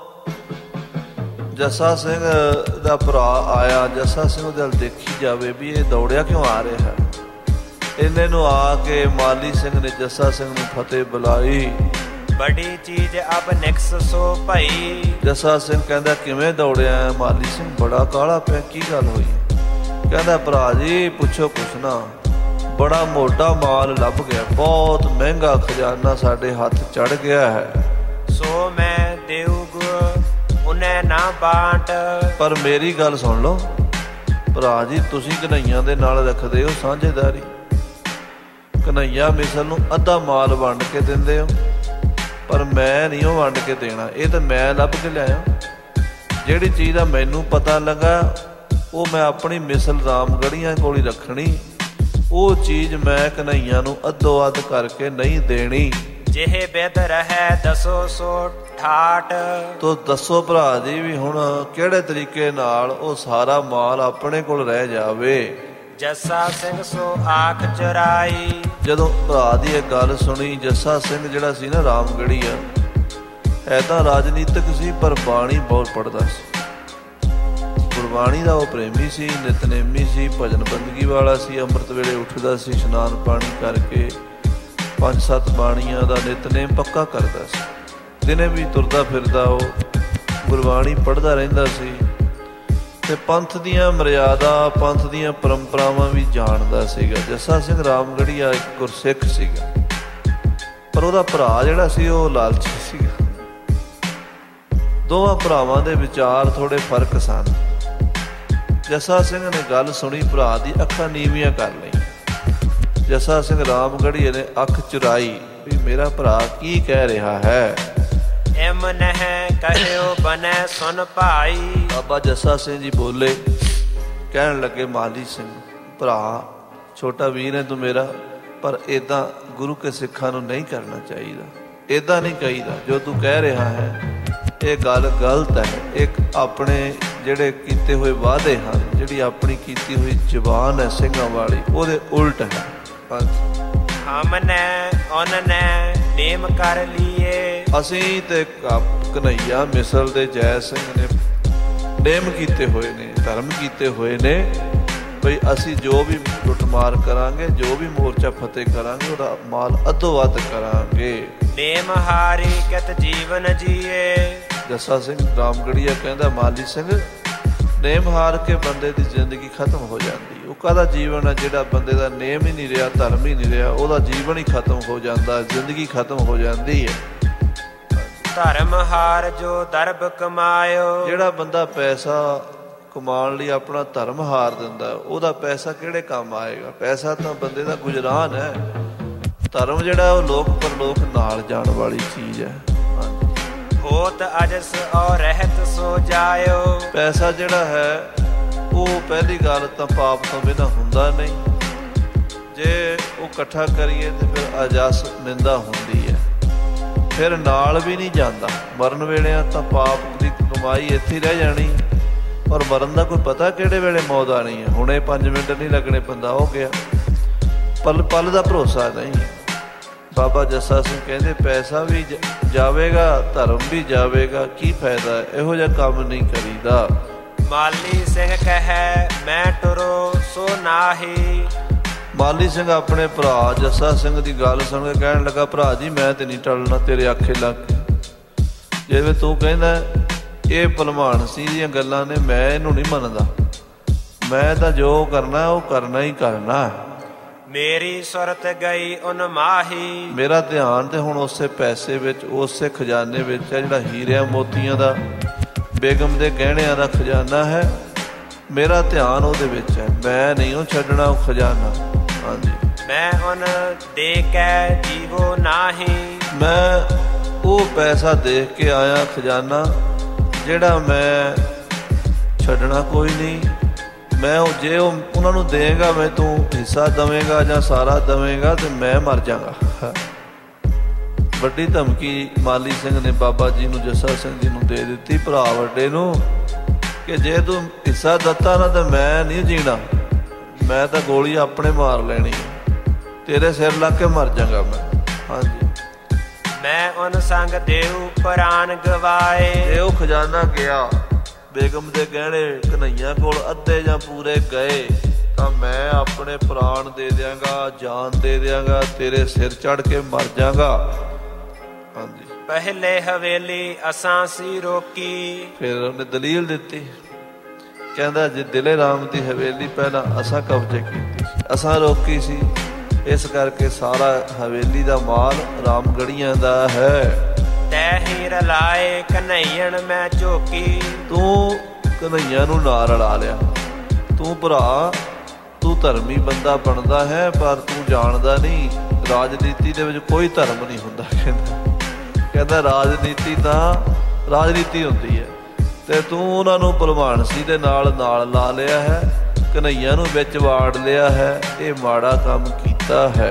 ਜੱਸਾ ਸਿੰਘ ਦਾ ਭਰਾ ਆਇਆ, ਜੱਸਾ ਸਿੰਘ ਉਹਦੇ ਵੱਲ ਦੇਖੀ ਜਾਵੇ ਵੀ ਇਹ ਦੌੜਿਆ ਕਿਉਂ ਆ ਰਿਹਾ। ਇੰਨੇ ਨੂੰ ਆ ਕੇ ਮਾਲੀ ਸਿੰਘ ਨੇ ਜੱਸਾ ਸਿੰਘ ਨੂੰ ਫਤਿਹ ਬੁਲਾਈ। ਬੜੀ ਚੀਜ਼ ਅਬ ਨਿਕਸ ਸੋ ਭਈ। ਜੱਸਾ ਸਿੰਘ ਕਹਿੰਦਾ ਕਿਵੇਂ ਦੌੜਿਆ। ਮਾਲੀ ਸਿੰਘ ਬੜਾ ਕਾਲਾ ਪਿਆ, ਕੀ ਗੱਲ ਹੋਈ। ਕਹਿੰਦਾ ਭਰਾ ਜੀ ਪੁੱਛੋ ਕੁਛ ਨਾ, ਬੜਾ ਮੋਟਾ ਮਾਲ ਲੱਭ ਗਿਆ, ਬਹੁਤ ਮਹਿੰਗਾ ਖਜ਼ਾਨਾ ਸਾਡੇ ਹੱਥ ਚੜ੍ਹ ਗਿਆ ਹੈ। ਸੋ ਮੈਂ ਦੇਊਗ ਉਹਨੇ ਨਾ ਬਾਂਟ। ਪਰ ਮੇਰੀ ਗੱਲ ਸੁਣ ਲਓ ਭਰਾ ਜੀ, ਤੁਸੀਂ ਕਨ੍ਹਈਆਂ ਦੇ ਨਾਲ ਰੱਖਦੇ ਹੋ ਸਾਂਝੇਦਾਰੀ, ਕਨ੍ਹਈਆ ਮਿਸਲ ਨੂੰ ਅੱਧਾ ਮਾਲ ਵੰਡ ਕੇ ਦਿੰਦੇ ਹੋ, ਪਰ ਮੈਂ ਨਹੀਂ ਉਹ ਵੰਡ ਕੇ ਦੇਣਾ, ਇਹ ਤਾਂ ਮੈਂ ਲੱਭ ਕੇ ਲਿਆਇਆ। ਜਿਹੜੀ ਚੀਜ਼ ਦਾ ਮੈਨੂੰ ਪਤਾ ਲੱਗਾ ਉਹ ਮੈਂ ਆਪਣੀ ਮਿਸਲ ਰਾਮਗੜੀਆਂ ਕੋਲ ਹੀ ਰੱਖਣੀ, ਉਹ ਚੀਜ਼ ਮੈਂ ਕਨ੍ਹਈਆਂ ਨੂੰ ਅੱਧੋ ਅੱਧ ਕਰਕੇ ਨਹੀਂ ਦੇਣੀ। ਜਿਹੇ ਬਿਦ ਰਹਿ ਦਸੋ ਸੋ ਠਾਟ। ਤੋ ਦੱਸੋ ਭਰਾ ਜੀ ਵੀ ਹੁਣ ਕਿਹੜੇ ਤਰੀਕੇ ਨਾਲ ਉਹ ਸਾਰਾ ਮਾਲ ਆਪਣੇ ਕੋਲ ਰਹਿ ਜਾਵੇ। ਜੱਸਾ ਸਿੰਘ ਸੋ ਆਖ ਚੁਰਾਈ। ਜਦੋਂ ਭਰਾ ਦੀ ਇਹ ਗੱਲ ਸੁਣੀ, ਜੱਸਾ ਸਿੰਘ ਜਿਹੜਾ ਸੀ ਨਾ ਰਾਮਗੜੀਆ, ਹੈ ਤਾਂ ਰਾਜਨੀਤਿਕ ਸੀ ਪਰ ਬਾਣੀ ਬਹੁਤ ਪੜ੍ਹਦਾ ਸੀ, ਗੁਰਬਾਣੀ ਦਾ ਉਹ ਪ੍ਰੇਮੀ ਸੀ, ਨਿਤਨੇਮੀ ਸੀ, ਭਜਨ ਬੰਦਗੀ ਵਾਲਾ ਸੀ, ਅੰਮ੍ਰਿਤ ਵੇਲੇ ਉੱਠਦਾ ਸੀ, ਇਸ਼ਨਾਨ ਪਾਣੀ ਕਰਕੇ ਪੰਜ ਸੱਤ ਬਾਣੀਆਂ ਦਾ ਨਿਤਨੇਮ ਪੱਕਾ ਕਰਦਾ ਸੀ, ਦਿਨੇ ਵੀ ਤੁਰਦਾ ਫਿਰਦਾ ਉਹ ਗੁਰਬਾਣੀ ਪੜ੍ਹਦਾ ਰਹਿੰਦਾ ਸੀ, ਤੇ ਪੰਥ ਦੀਆਂ ਮਰਿਆਦਾ, ਪੰਥ ਦੀਆਂ ਪਰੰਪਰਾਵਾਂ ਵੀ ਜਾਣਦਾ ਸੀਗਾ। ਜੱਸਾ ਸਿੰਘ ਰਾਮਗੜੀਆ ਇੱਕ ਗੁਰਸਿੱਖ ਸੀਗਾ, ਪਰ ਉਹਦਾ ਭਰਾ ਜਿਹੜਾ ਸੀ ਉਹ ਲਾਲਚੀ ਸੀਗਾ। ਦੋਵਾਂ ਭਰਾਵਾਂ ਦੇ ਵਿਚਾਰ ਥੋੜੇ ਫਰਕ ਸਨ। ਜੱਸਾ ਸਿੰਘ ਨੇ ਗੱਲ ਸੁਣੀ, ਭਰਾ ਦੀ ਅੱਖਾਂ ਨੀਵੀਆਂ ਕਰ ਲਈ। ਜੱਸਾ ਸਿੰਘ ਰਾਮਗੜੀਏ ਨੇ ਅੱਖ ਚੁਰਾਈ ਵੀ ਮੇਰਾ ਭਰਾ ਕੀ ਕਹਿ ਰਿਹਾ ਹੈ। ਇਮ ਨਹਿ ਕਹਿਓ ਬਨੈ ਸੁਨ ਭਾਈ। ਬਾਬਾ ਜੱਸਾ ਸਿੰਘ ਜੀ ਬੋਲੇ, ਕਹਿਣ ਲੱਗੇ ਮਾਲੀ ਸਿੰਘ ਭਰਾ, ਛੋਟਾ ਵੀਰ ਹੈ ਤੂੰ ਮੇਰਾ, ਪਰ ਇੱਦਾਂ ਗੁਰੂ ਕੇ ਸਿੱਖਾਂ ਨੂੰ ਨਹੀਂ ਕਰਨਾ ਚਾਹੀਦਾ, ਇੱਦਾਂ ਨਹੀਂ ਕਹੀਦਾ। ਜੋ ਤੂੰ ਕਹਿ ਰਿਹਾ ਹੈ ਇਹ ਗੱਲ ਗਲਤ ਹੈ। ਇੱਕ ਆਪਣੇ ਜਿਹੜੇ ਕੀਤੇ ਹੋਏ ਵਾਅਦੇ ਹਨ, ਜਿਹੜੀ ਆਪਣੀ ਕੀਤੀ ਹੋਈ ਜ਼ੁਬਾਨ ਹੈ ਸਿੰਘਾਂ ਵਾਲੀ, ਉਹਦੇ ਉਲਟ ਹੈ। ਹਮਨੇ ਉਹਨੇ ਨੇਮ ਕਰ ਲਈਏ। ਅਸੀਂ ਤੇ ਕਨ੍ਹਈਆ ਮਿਸਲ ਦੇ ਜੈ ਸਿੰਘ ਨੇ ਨੇਮ ਕੀਤੇ ਹੋਏ ਨੇ, ਧਰਮ ਕੀਤੇ ਹੋਏ ਨੇ ਬਈ ਅਸੀਂ ਜੋ ਵੀ ਲੁੱਟਮਾਰ ਕਰਾਂਗੇ, ਜੋ ਵੀ ਮੋਰਚਾ ਫਤਿਹ ਕਰਾਂਗੇ, ਉਹਦਾ ਮਾਲ ਅੱਧੋ ਅੱਧ ਕਰਾਂਗੇ। ਨੇਮ ਹਾਰੀ ਕਿਤ ਜੀਵਨ ਜੀਏ। ਜੱਸਾ ਸਿੰਘ ਰਾਮਗੜੀਆ ਕਹਿੰਦਾ ਮਾਲੀ ਸਿੰਘ ਨੇਮ ਹਾਰ ਕੇ ਬੰਦੇ ਦੀ ਜ਼ਿੰਦਗੀ ਖਤਮ ਹੋ ਜਾਂਦੀ। ਉਹ ਕਾਹਦਾ ਜੀਵਨ ਹੈ ਜਿਹੜਾ ਬੰਦੇ ਦਾ ਨੇਮ ਹੀ ਨਹੀਂ ਰਿਹਾ, ਧਰਮ ਹੀ ਨਹੀਂ ਰਿਹਾ, ਉਹਦਾ ਜੀਵਨ ਹੀ ਖਤਮ ਹੋ ਜਾਂਦਾ, ਜ਼ਿੰਦਗੀ ਖਤਮ ਹੋ ਜਾਂਦੀ ਹੈ। ਧਰਮ ਹਾਰ ਜੋ ਦਰਬ ਕਮਾਇਓ, ਜਿਹੜਾ ਬੰਦਾ ਪੈਸਾ ਕਮਾਉਣ ਲਈ ਆਪਣਾ ਧਰਮ ਹਾਰ ਦਿੰਦਾ, ਉਹਦਾ ਪੈਸਾ ਕਿਹੜੇ ਕੰਮ ਆਏਗਾ? ਪੈਸਾ ਤਾਂ ਬੰਦੇ ਦਾ ਗੁਜ਼ਰਾਨ ਹੈ। ਧਰਮ ਜਿਹੜਾ ਉਹ ਲੋਕ ਪਰਲੋਕ ਨਾਲ ਜਾਣ ਵਾਲੀ ਚੀਜ਼ ਹੈ। ਹੋਤ ਅਜਸ ਔਰ ਰਹਿਤ ਸੋ ਜਾਇਓ, ਪੈਸਾ ਜਿਹੜਾ ਹੈ ਉਹ ਪਹਿਲੀ ਗੱਲ ਤਾਂ ਪਾਪ ਤੋਂ ਬਿਨਾਂ ਹੁੰਦਾ ਨਹੀਂ। ਜੇ ਉਹ ਇਕੱਠਾ ਕਰੀਏ ਤੇ ਫਿਰ ਅਜਸ ਨਿੰਦਾ ਹੁੰਦੀ ਹੈ, ਫਿਰ ਨਾਲ ਵੀ ਨਹੀਂ ਜਾਂਦਾ। ਮਰਨ ਵੇਲੇ ਤਾਂ ਪਾਪ ਦੀ ਕਮਾਈ ਇੱਥੇ ਹੀ ਰਹਿ ਜਾਣੀ, ਔਰ ਮਰਨ ਦਾ ਕੋਈ ਪਤਾ ਕਿਹੜੇ ਵੇਲੇ ਮੌਤ ਆਣੀ ਹੈ। ਹੁਣੇ ਪੰਜ ਮਿੰਟ ਨਹੀਂ ਲੱਗਣੇ, ਬੰਦਾ ਹੋ ਗਿਆ। ਪਲ ਪਲ ਦਾ ਭਰੋਸਾ ਨਹੀਂ। ਬਾਬਾ ਜੱਸਾ ਸਿੰਘ ਕਹਿੰਦੇ ਪੈਸਾ ਵੀ ਜਾਵੇਗਾ, ਧਰਮ ਵੀ ਜਾਵੇਗਾ, ਕੀ ਫਾਇਦਾ? ਇਹੋ ਜਿਹਾ ਕੰਮ ਨਹੀਂ ਕਰੀਦਾ। ਮਾਲੀ ਸਿੰਘ ਕਹੈ ਮੈਂ ਟੁਰੋ ਸੋ ਨਾਹੀ, ਮਾਲੀ ਸਿੰਘ ਆਪਣੇ ਭਰਾ ਜੱਸਾ ਸਿੰਘ ਦੀ ਗੱਲ ਸੁਣ ਕੇ ਕਹਿਣ ਲੱਗਾ, ਭਰਾ ਜੀ ਮੈਂ ਤੇ ਨਹੀਂ ਟਲਣਾ ਤੇਰੇ ਆਖੇ ਲੱਗ ਕੇ। ਜਿਵੇਂ ਤੂੰ ਕਹਿੰਦਾ ਇਹ ਭਲਵਾਨ ਸਿੰਘ ਦੀਆਂ ਗੱਲਾਂ ਨੇ, ਮੈਂ ਇਹਨੂੰ ਨਹੀਂ ਮੰਨਦਾ। ਮੈਂ ਤਾਂ ਜੋ ਕਰਨਾ ਉਹ ਕਰਨਾ ਹੀ ਕਰਨਾ। ਮੇਰੀ ਸੁਰਤ ਗਈ ਉਨ ਮਾਹੀ, ਮੇਰਾ ਧਿਆਨ ਤੇ ਹੁਣ ਉਸੇ ਪੈਸੇ ਵਿੱਚ, ਉਸੇ ਖਜ਼ਾਨੇ ਵਿੱਚ ਹੈ ਜਿਹੜਾ ਹੀਰਿਆਂ ਮੋਤੀਆਂ ਦਾ, ਬੇਗਮ ਦੇ ਗਹਿਣਿਆਂ ਦਾ ਖਜ਼ਾਨਾ ਹੈ। ਮੇਰਾ ਧਿਆਨ ਉਹਦੇ ਵਿੱਚ ਹੈ, ਮੈਂ ਨਹੀਂ ਉਹ ਛੱਡਣਾ ਉਹ ਖਜ਼ਾਨਾ। ਹਾਂਜੀ, ਮੈਂ ਉਨ ਦੇ ਕੇ ਜੀਵੋ ਨਾਹੀ, ਮੈਂ ਉਹ ਪੈਸਾ ਦੇਖ ਕੇ ਆਇਆ ਖਜ਼ਾਨਾ ਜਿਹੜਾ ਮੈਂ ਛੱਡਣਾ ਕੋਈ ਨਹੀਂ। ਮੈਂ ਉਹ ਜੇ ਉਹ ਉਹਨਾਂ ਨੂੰ ਦੇਗਾ, ਮੈਂ ਤੂੰ ਹਿੱਸਾ ਦੇਵੇਂਗਾ ਜਾਂ ਸਾਰਾ ਦੇਵੇਂਗਾ ਤੇ ਮੈਂ ਮਰ ਜਾਵਾਂਗਾ। ਵੱਡੀ ਧਮਕੀ ਮਾਲੀ ਸਿੰਘ ਨੇ ਬਾਬਾ ਜੀ ਨੂੰ, ਜੱਸਾ ਸਿੰਘ ਜੀ ਨੂੰ ਦੇ ਦਿੱਤੀ, ਭਰਾ ਵੱਡੇ ਨੂੰ, ਕਿ ਜੇ ਤੂੰ ਹਿੱਸਾ ਦਿੱਤਾ ਨਾ ਤਾਂ ਮੈਂ ਨਹੀਂ ਜੀਣਾ, ਮੈਂ ਤਾਂ ਗੋਲੀ ਆਪਣੇ ਮਾਰ ਲੈਣੀ, ਤੇਰੇ ਸਿਰ ਲੱਗ ਕੇ ਮਰ ਜਾਵਾਂਗਾ ਮੈਂ। ਹਾਂਜੀ, ਮੈਂ ਉਨ ਸੰਗ ਦੇਉ ਪ੍ਰਾਨ ਗਵਾਏ, ਇਹ ਉਹ ਖਜ਼ਾਨਾ ਗਿਆ ਬੇਗਮ ਦੇ ਗਹਿਣੇ ਕਨ੍ਹਈਆ ਕੋਲ ਅੱਧੇ ਜਾਂ ਪੂਰੇ ਗਏ ਤਾਂ ਮੈਂ ਆਪਣੇ ਪ੍ਰਾਣ ਦੇ ਦਿਆਂਗਾ, ਜਾਨ ਦੇ ਦਿਆਂਗਾ, ਤੇਰੇ ਸਿਰ ਚੜ ਕੇ ਮਰ ਜਾਗਾ। ਹਾਂਜੀ, ਪਹਿਲੇ ਹਵੇਲੀ ਅਸਾਂ ਸੀ ਰੋਕੀ, ਫਿਰ ਉਹਨੇ ਦਲੀਲ ਦਿੱਤੀ, ਕਹਿੰਦਾ ਜੇ ਦਿਲੇ ਰਾਮ ਦੀ ਹਵੇਲੀ ਪਹਿਲਾਂ ਅਸਾਂ ਕਬਜ਼ੇ ਕੀਤੀ ਸੀ, ਅਸਾਂ ਰੋਕੀ ਸੀ, ਇਸ ਕਰਕੇ ਸਾਰਾ ਹਵੇਲੀ ਦਾ ਮਾਲ ਰਾਮਗੜੀਆਂ ਦਾ ਹੈ। ਤੈ ਹੀ ਰਲਾਏ ਕਨ੍ਹਈਣ ਮੈਂ ਝੋਕੀ, ਤੂੰ ਕਨ੍ਹਈਆਂ ਨੂੰ ਨਾ ਰਲਾ ਲਿਆ। ਤੂੰ ਭਰਾ ਤੂੰ ਧਰਮੀ ਬੰਦਾ ਬਣਦਾ ਹੈ, ਪਰ ਤੂੰ ਜਾਣਦਾ ਨਹੀਂ ਰਾਜਨੀਤੀ ਦੇ ਵਿੱਚ ਕੋਈ ਧਰਮ ਨਹੀਂ ਹੁੰਦਾ। ਕਹਿੰਦਾ ਕਹਿੰਦਾ ਰਾਜਨੀਤੀ ਤਾਂ ਰਾਜਨੀਤੀ ਹੁੰਦੀ ਹੈ, ਤੇ ਤੂੰ ਉਹਨਾਂ ਨੂੰ ਭਲਵਾਨ ਸੀ ਦੇ ਨਾਲ ਨਾਲ ਲਾ ਲਿਆ ਹੈ, ਕਨ੍ਹਈਆਂ ਨੂੰ ਵਿੱਚ ਵਾੜ ਲਿਆ ਹੈ। ਇਹ ਮਾੜਾ ਕੰਮ ਕੀਤਾ ਹੈ।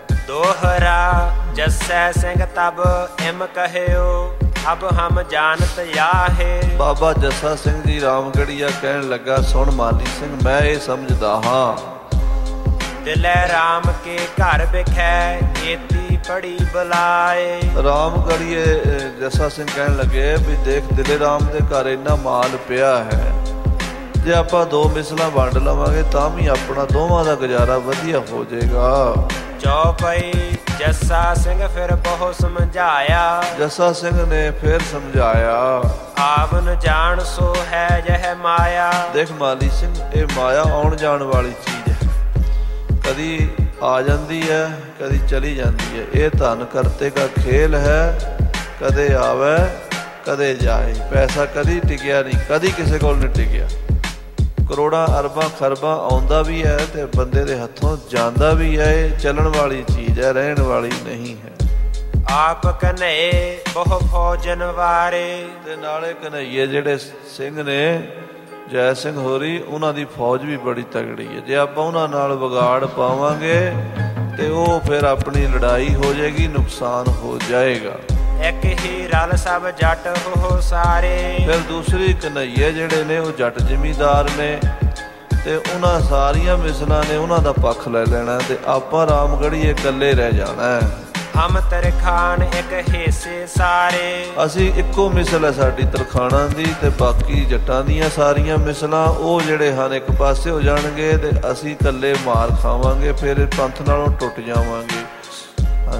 ਦੋਹਰਾ ਜੱਸਾ ਸਿੰਘ ਤਬ ਇਮ ਕਹਿਓ, ਅਬ ਹਮ ਜਾਣਤ ਯਾਹੇ, ਬਾਬਾ ਜੱਸਾ ਸਿੰਘ ਜੀ ਰਾਮਗੜੀਆ ਕਹਿਣ ਲੱਗਾ, ਸੁਣ ਮਾਲੀ ਸਿੰਘ, ਮੈਂ ਇਹ ਸਮਝਦਾ ਹਾਂ, ਦਿਲੇ ਰਾਮ ਕੇ ਘਰ ਵਿਖੈ ਏਤੀ ਪੜੀ ਬੁਲਾਏ। ਰਾਮਗੜੀਏ ਜੱਸਾ ਸਿੰਘ ਕਹਿਣ ਲੱਗੇ ਵੀ ਦੇਖ, ਦਿਲੇ ਰਾਮ ਦੇ ਘਰ ਇੰਨਾ ਮਾਲ ਪਿਆ ਹੈ, ਜੇ ਆਪਾਂ ਦੋ ਮਿਸਲਾਂ ਵੰਡ ਲਵਾਂਗੇ ਤਾਂ ਵੀ ਆਪਣਾ ਦੋਵਾਂ ਦਾ ਗੁਜ਼ਾਰਾ ਵਧੀਆ ਹੋ ਜਾਏਗਾ। ਚੌਪਈ ਜੱਸਾ ਸਿੰਘ ਫਿਰ ਬਹੁ ਸਮਝਾਇਆ, ਜੱਸਾ ਸਿੰਘ ਨੇ ਫਿਰ ਸਮਝਾਇਆ, ਆਵਨ ਜਾਣ ਸੋ ਹੈ ਯਹ ਮਾਇਆ। ਦੇਖ ਮਾਲੀ ਸਿੰਘ, ਇਹ ਮਾਇਆ ਆਉਣ ਜਾਣ ਵਾਲੀ ਚੀਜ਼ ਹੈ, ਕਦੀ ਆ ਜਾਂਦੀ ਹੈ ਕਦੀ ਚਲੀ ਜਾਂਦੀ ਹੈ। ਇਹ ਧਨ ਕਰਤੇ ਦਾ ਖੇਲ ਹੈ, ਕਦੇ ਆਵੇ ਕਦੇ ਜਾਏ। ਪੈਸਾ ਕਦੀ ਟਿਕਿਆ ਨਹੀਂ, ਕਦੀ ਕਿਸੇ ਕੋਲ ਨਹੀਂ ਟਿਕਿਆ। ਕਰੋੜਾਂ ਅਰਬਾਂ ਖਰਬਾਂ ਆਉਂਦਾ ਵੀ ਹੈ ਤੇ ਬੰਦੇ ਦੇ ਹੱਥੋਂ ਜਾਂਦਾ ਵੀ ਹੈ। ਇਹ ਚੱਲਣ ਵਾਲੀ ਚੀਜ਼ ਹੈ, ਰਹਿਣ ਵਾਲੀ ਨਹੀਂ ਹੈ। ਆਪ ਕਨ੍ਹੇ ਬਹੁ ਫੌਜਨ ਵਾਰੇ, ਤੇ ਨਾਲੇ ਕਨ੍ਹਈਏ ਜਿਹੜੇ ਸਿੰਘ ਨੇ, ਜੈ ਸਿੰਘ ਹੋਰੀ, ਉਹਨਾਂ ਦੀ ਫੌਜ ਵੀ ਬੜੀ ਤਗੜੀ ਹੈ। ਜੇ ਆਪਾਂ ਉਹਨਾਂ ਨਾਲ ਵਿਗਾੜ ਪਾਵਾਂਗੇ ਤੇ ਉਹ ਫਿਰ ਆਪਣੀ ਲੜਾਈ ਹੋ ਜਾਏਗੀ, ਨੁਕਸਾਨ ਹੋ ਜਾਏਗਾ। ਇੱਕ ਹੀ ਰਲ ਸਭ ਜੱਟ ਹੋ ਸਾਰੇ, ਫਿਰ ਦੂਸਰੀ ਕਨ੍ਹਈਏ ਜਿਹੜੇ ਨੇ ਉਹ ਜੱਟ ਜ਼ਿਮੀਂਦਾਰ ਨੇ, ਤੇ ਉਹਨਾਂ ਸਾਰੀਆਂ ਮਿਸਲਾਂ ਨੇ ਉਹਨਾਂ ਦਾ ਪੱਖ ਲੈ ਲੈਣਾ, ਤੇ ਆਪਾਂ ਰਾਮਗੜੀਏ ਇਕੱਲੇ ਰਹਿ ਜਾਣਾ। ਹਮ ਤਰਖਾਨ ਇੱਕ ਹਿੱਸੇ ਸਾਰੇ, ਅਸੀਂ ਇੱਕੋ ਮਿਸਲ ਹੈ ਸਾਡੀ ਤਰਖਾਣਾਂ ਦੀ, ਤੇ ਬਾਕੀ ਜੱਟਾਂ ਦੀਆਂ ਸਾਰੀਆਂ ਮਿਸਲਾਂ ਉਹ ਜਿਹੜੇ ਹਨ ਇੱਕ ਪਾਸੇ ਹੋ ਜਾਣਗੇ, ਤੇ ਅਸੀਂ ਇਕੱਲੇ ਮਾਰ ਖਾਵਾਂਗੇ, ਫਿਰ ਪੰਥ ਨਾਲੋਂ ਟੁੱਟ ਜਾਵਾਂਗੇ। ਹਾਂਜੀ।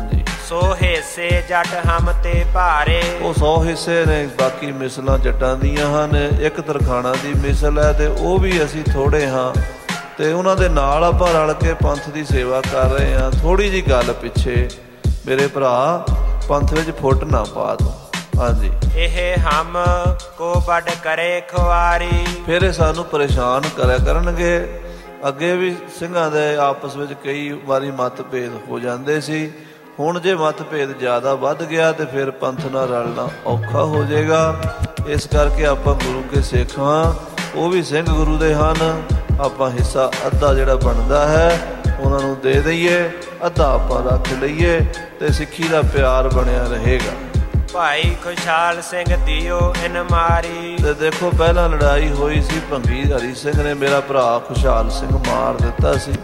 ਸੋ ਹਿੱਸੇ ਜੱਟ ਹਮ ਤੇ ਭਾਰੇ। ਉਹ ਸੌ ਹਿੱਸੇ ਨੇ, ਬਾਕੀ ਮਿਸਲਾਂ ਜੱਟਾਂ ਦੀਆਂ ਹਨ। ਇੱਕ ਤਰਖਾਣਾ ਦੀ ਮਿਸਲ ਹੈ ਤੇ ਉਹ ਵੀ ਅਸੀਂ ਥੋੜ੍ਹੇ ਹਾਂ, ਤੇ ਉਹਨਾਂ ਦੇ ਨਾਲ ਆਪਾਂ ਰਲ ਕੇ ਪੰਥ ਦੀ ਸੇਵਾ ਕਰ ਰਹੇ ਹਾਂ। ਥੋੜ੍ਹੀ ਜਿਹੀ ਗੱਲ ਪਿੱਛੇ ਮੇਰੇ ਭਰਾ, ਪੰਥ ਵਿੱਚ ਫੁੱਟ ਨਾ ਪਾ ਦੋ। ਹਾਂਜੀ, ਇਹ ਹਮ ਕੋ ਵੱਡ ਕਰੇ ਖੁਆਰੀ। ਫਿਰ ਇਹ ਸਾਨੂੰ ਪਰੇਸ਼ਾਨ ਕਰਿਆ ਕਰਨਗੇ। ਅੱਗੇ ਵੀ ਸਿੰਘਾਂ ਦੇ ਆਪਸ ਵਿੱਚ ਕਈ ਵਾਰੀ ਮਤਭੇਦ ਹੋ ਜਾਂਦੇ ਸੀ। ਹੁਣ ਜੇ ਮਤਭੇਦ ਜ਼ਿਆਦਾ ਵੱਧ ਗਿਆ ਤੇ ਫਿਰ ਪੰਥ ਨਾਲ ਰਲਣਾ ਔਖਾ ਹੋ ਜਾਏਗਾ। ਇਸ ਕਰਕੇ ਆਪਾਂ ਗੁਰੂ ਕੇ ਸਿੱਖ ਹਾਂ, ਉਹ ਵੀ ਸਿੰਘ ਗੁਰੂ ਦੇ ਹਨ। ਆਪਾਂ ਹਿੱਸਾ ਅੱਧਾ ਜਿਹੜਾ ਬਣਦਾ ਹੈ ਉਹਨਾਂ ਨੂੰ ਦੇ ਦਈਏ, ਅੱਧਾ ਆਪਾਂ ਰੱਖ ਲਈਏ ਤੇ ਸਿੱਖੀ ਦਾ ਪਿਆਰ ਬਣਿਆ ਰਹੇਗਾ। ਭਾਈ ਖੁਸ਼ਹਾਲ ਸਿੰਘ ਦਿਓ ਇਨ ਮਾਰੀ। ਤੇ ਦੇਖੋ ਪਹਿਲਾਂ ਲੜਾਈ ਹੋਈ ਸੀ, ਭੰਗੀ ਹਰੀ ਸਿੰਘ ਨੇ ਮੇਰਾ ਭਰਾ ਖੁਸ਼ਹਾਲ ਸਿੰਘ ਮਾਰ ਦਿੱਤਾ ਸੀ।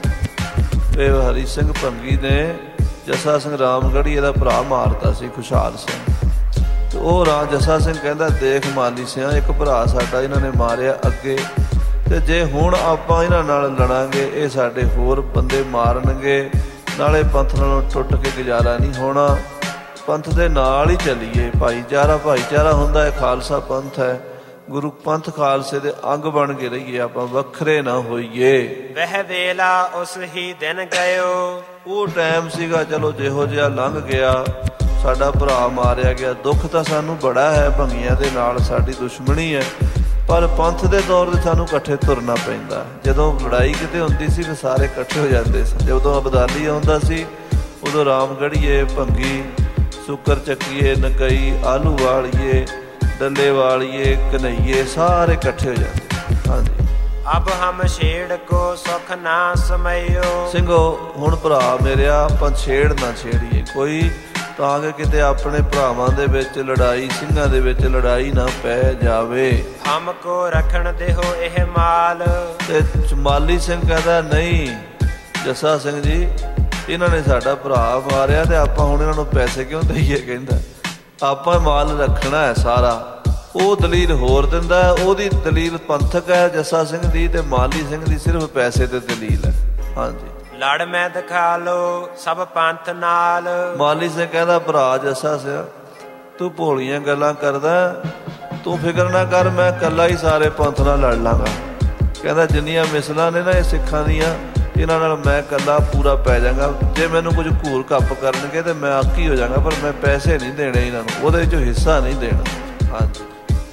ਇਹ ਹਰੀ ਸਿੰਘ ਭੰਗੀ ਨੇ ਜੱਸਾ ਸਿੰਘ ਰਾਮਗੜ੍ਹੀਏ ਦਾ ਭਰਾ ਮਾਰਤਾ ਸੀ, ਖੁਸ਼ਹਾਲ ਸਿੰਘ। ਤੇ ਉਹ ਰਾਮ ਜੱਸਾ ਸਿੰਘ ਕਹਿੰਦਾ, ਦੇਖ ਮਾਲੀ ਸਿਆਂ, ਇੱਕ ਭਰਾ ਸਾਡਾ ਇਹਨਾਂ ਨੇ ਮਾਰਿਆ ਅੱਗੇ, ਤੇ ਜੇ ਹੁਣ ਆਪਾਂ ਇਹਨਾਂ ਨਾਲ ਲੜਾਂਗੇ ਇਹ ਸਾਡੇ ਹੋਰ ਬੰਦੇ ਮਾਰਨਗੇ, ਨਾਲੇ ਪੰਥ ਨਾਲੋਂ ਟੁੱਟ ਕੇ ਗੁਜ਼ਾਰਾ ਨਹੀਂ ਹੋਣਾ। ਪੰਥ ਦੇ ਨਾਲ ਹੀ ਚੱਲੀਏ। ਭਾਈਚਾਰਾ ਭਾਈਚਾਰਾ ਹੁੰਦਾ ਹੈ, ਖਾਲਸਾ ਪੰਥ ਹੈ, ਗੁਰੂ ਪੰਥ ਖਾਲਸੇ ਦੇ ਅੰਗ ਬਣ ਕੇ ਰਹੀਏ, ਆਪਾਂ ਵੱਖਰੇ ਨਾ ਹੋਈਏ। ਵਹਿ ਵੇਲਾ ਉਸ ਹੀ ਦਿਨ ਗਇਓ। ਉਹ ਟਾਈਮ ਸੀਗਾ, ਚਲੋ ਜਿਹੋ ਜਿਹਾ ਲੰਘ ਗਿਆ। ਸਾਡਾ ਭਰਾ ਮਾਰਿਆ ਗਿਆ, ਦੁੱਖ ਤਾਂ ਸਾਨੂੰ ਬੜਾ ਹੈ, ਭੰਗੀਆਂ ਦੇ ਨਾਲ ਸਾਡੀ ਦੁਸ਼ਮਣੀ ਹੈ, ਪਰ ਪੰਥ ਦੇ ਤੌਰ 'ਤੇ ਸਾਨੂੰ ਇਕੱਠੇ ਤੁਰਨਾ ਪੈਂਦਾ। ਜਦੋਂ ਲੜਾਈ ਕਿਤੇ ਹੁੰਦੀ ਸੀ ਤਾਂ ਸਾਰੇ ਇਕੱਠੇ ਹੋ ਜਾਂਦੇ ਸੀ। ਜਦੋਂ ਅਬਦਾਲੀ ਆਉਂਦਾ ਸੀ ਉਦੋਂ ਰਾਮਗੜ੍ਹੀਏ, ਭੰਗੀ, ਸੁੱਕਰ ਚੱਕੀਏ, ਨਕਈ, ਆਲੂ ਵਾਲੀਏ, ਡੱਲੇ ਵਾਲੀਏ, ਕਨਈਏ, ਸਾਰੇ ਇਕੱਠੇ ਹੋ ਜਾਂਦੇ। ਹਾਂਜੀ, ਅਬ ਹਮ ਛੇੜ ਕੋ ਸੁਖ ਨਾ ਸਮਈਓ। ਸਿੰਘੋ ਹੁਣ ਭਰਾ ਮੇਰਿਆ, ਆਪਾਂ ਛੇੜ ਨਾ ਛੇੜੀਏ ਕੋਈ, ਤਾਂ ਕਿ ਕਿਤੇ ਆਪਣੇ ਭਰਾਵਾਂ ਦੇ ਵਿੱਚ ਲੜਾਈ, ਸਿੰਘਾਂ ਦੇ ਵਿੱਚ ਲੜਾਈ ਨਾ ਪੈ ਜਾਵੇ। ਹਮ ਕੋ ਰੱਖਣ ਦੇਹੋ ਇਹ ਮਾਲ। ਤੇ ਚਮਾਲੀ ਸਿੰਘ ਕਹਿੰਦਾ, ਨਹੀਂ ਜੱਸਾ ਸਿੰਘ ਜੀ, ਇਹਨਾਂ ਨੇ ਸਾਡਾ ਭਰਾ ਮਾਰਿਆ ਤੇ ਆਪਾਂ ਹੁਣ ਇਹਨਾਂ ਨੂੰ ਪੈਸੇ ਕਿਉਂ ਦਈਏ? ਕਹਿੰਦਾ ਆਪਾਂ ਮਾਲ ਰੱਖਣਾ ਹੈ ਸਾਰਾ। ਉਹ ਦਲੀਲ ਹੋਰ ਦਿੰਦਾ, ਉਹਦੀ ਦਲੀਲ ਪੰਥਕ ਹੈ ਜੱਸਾ ਸਿੰਘ ਦੀ, ਤੇ ਮਾਲੀ ਸਿੰਘ ਦੀ ਸਿਰਫ ਪੈਸੇ ਤੇ ਦਲੀਲ ਹੈ। ਹਾਂਜੀ, ਲੜ ਮੈਂ ਦਿਖਾ ਲੋ ਸਭ ਪੰਥ ਨਾਲ। ਮਾਲੀ ਸਿੰਘ ਕਹਿੰਦਾ, ਭਰਾ ਜੱਸਾ ਸਿੰਘ, ਤੂੰ ਭੋਲੀਆਂ ਗੱਲਾਂ ਕਰਦਾ, ਤੂੰ ਫਿਕਰ ਨਾ ਕਰ, ਮੈਂ ਇਕੱਲਾ ਹੀ ਸਾਰੇ ਪੰਥ ਨਾਲ ਲੜ ਲਾਂਗਾ। ਕਹਿੰਦਾ ਜਿੰਨੀਆਂ ਮਿਸਲਾਂ ਨੇ ਨਾ ਇਹ ਸਿੱਖਾਂ ਦੀਆਂ, ਇਹਨਾਂ ਨਾਲ ਮੈਂ ਇਕੱਲਾ ਪੂਰਾ ਪੈ ਜਾਵਾਂਗਾ। ਜੇ ਮੈਨੂੰ ਕੁਝ ਘੂਰ ਕੱਪ ਕਰਨਗੇ ਤੇ ਮੈਂ ਆਕੀ ਹੋ ਜਾਵਾਂਗਾ, ਪਰ ਮੈਂ ਪੈਸੇ ਨਹੀਂ ਦੇਣੇ ਇਹਨਾਂ ਨੂੰ, ਉਹਦੇ ਵਿੱਚੋਂ ਹਿੱਸਾ ਨਹੀਂ ਦੇਣਾ। ਹਾਂਜੀ,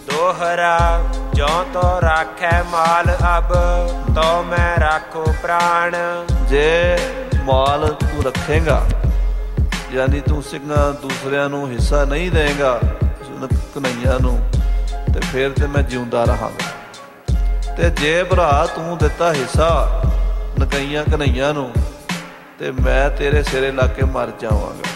ਦੋਹਰਾ ਜਿਉਂ ਤੋ ਰਾਖੈ ਮਾਲ ਅਬ ਤੋ ਮੈਂ ਰਾਖੋ ਪ੍ਰਾਣ। ਜੇ ਮਾਲ ਤੂੰ ਰੱਖੇਗਾ, ਯਾਨੀ ਤੂੰ ਸਿੰਘਾਂ ਦੂਸਰਿਆਂ ਨੂੰ ਹਿੱਸਾ ਨਹੀਂ ਦੇਗਾ, ਕਨਈਆਂ ਨੂੰ, ਤੇ ਫਿਰ ਤੇ ਮੈਂ ਜਿਉਂਦਾ ਰਹਾਂਗਾ। ਤੇ ਜੇ ਭਰਾ ਤੂੰ ਦਿੱਤਾ ਹਿੱਸਾ ਨਕਈਆਂ ਕਨਈਆਂ ਨੂੰ, ਤੇ ਮੈਂ ਤੇਰੇ ਸਿਰੇ ਲਾ ਕੇ ਮਰ ਜਾਵਾਂਗਾ।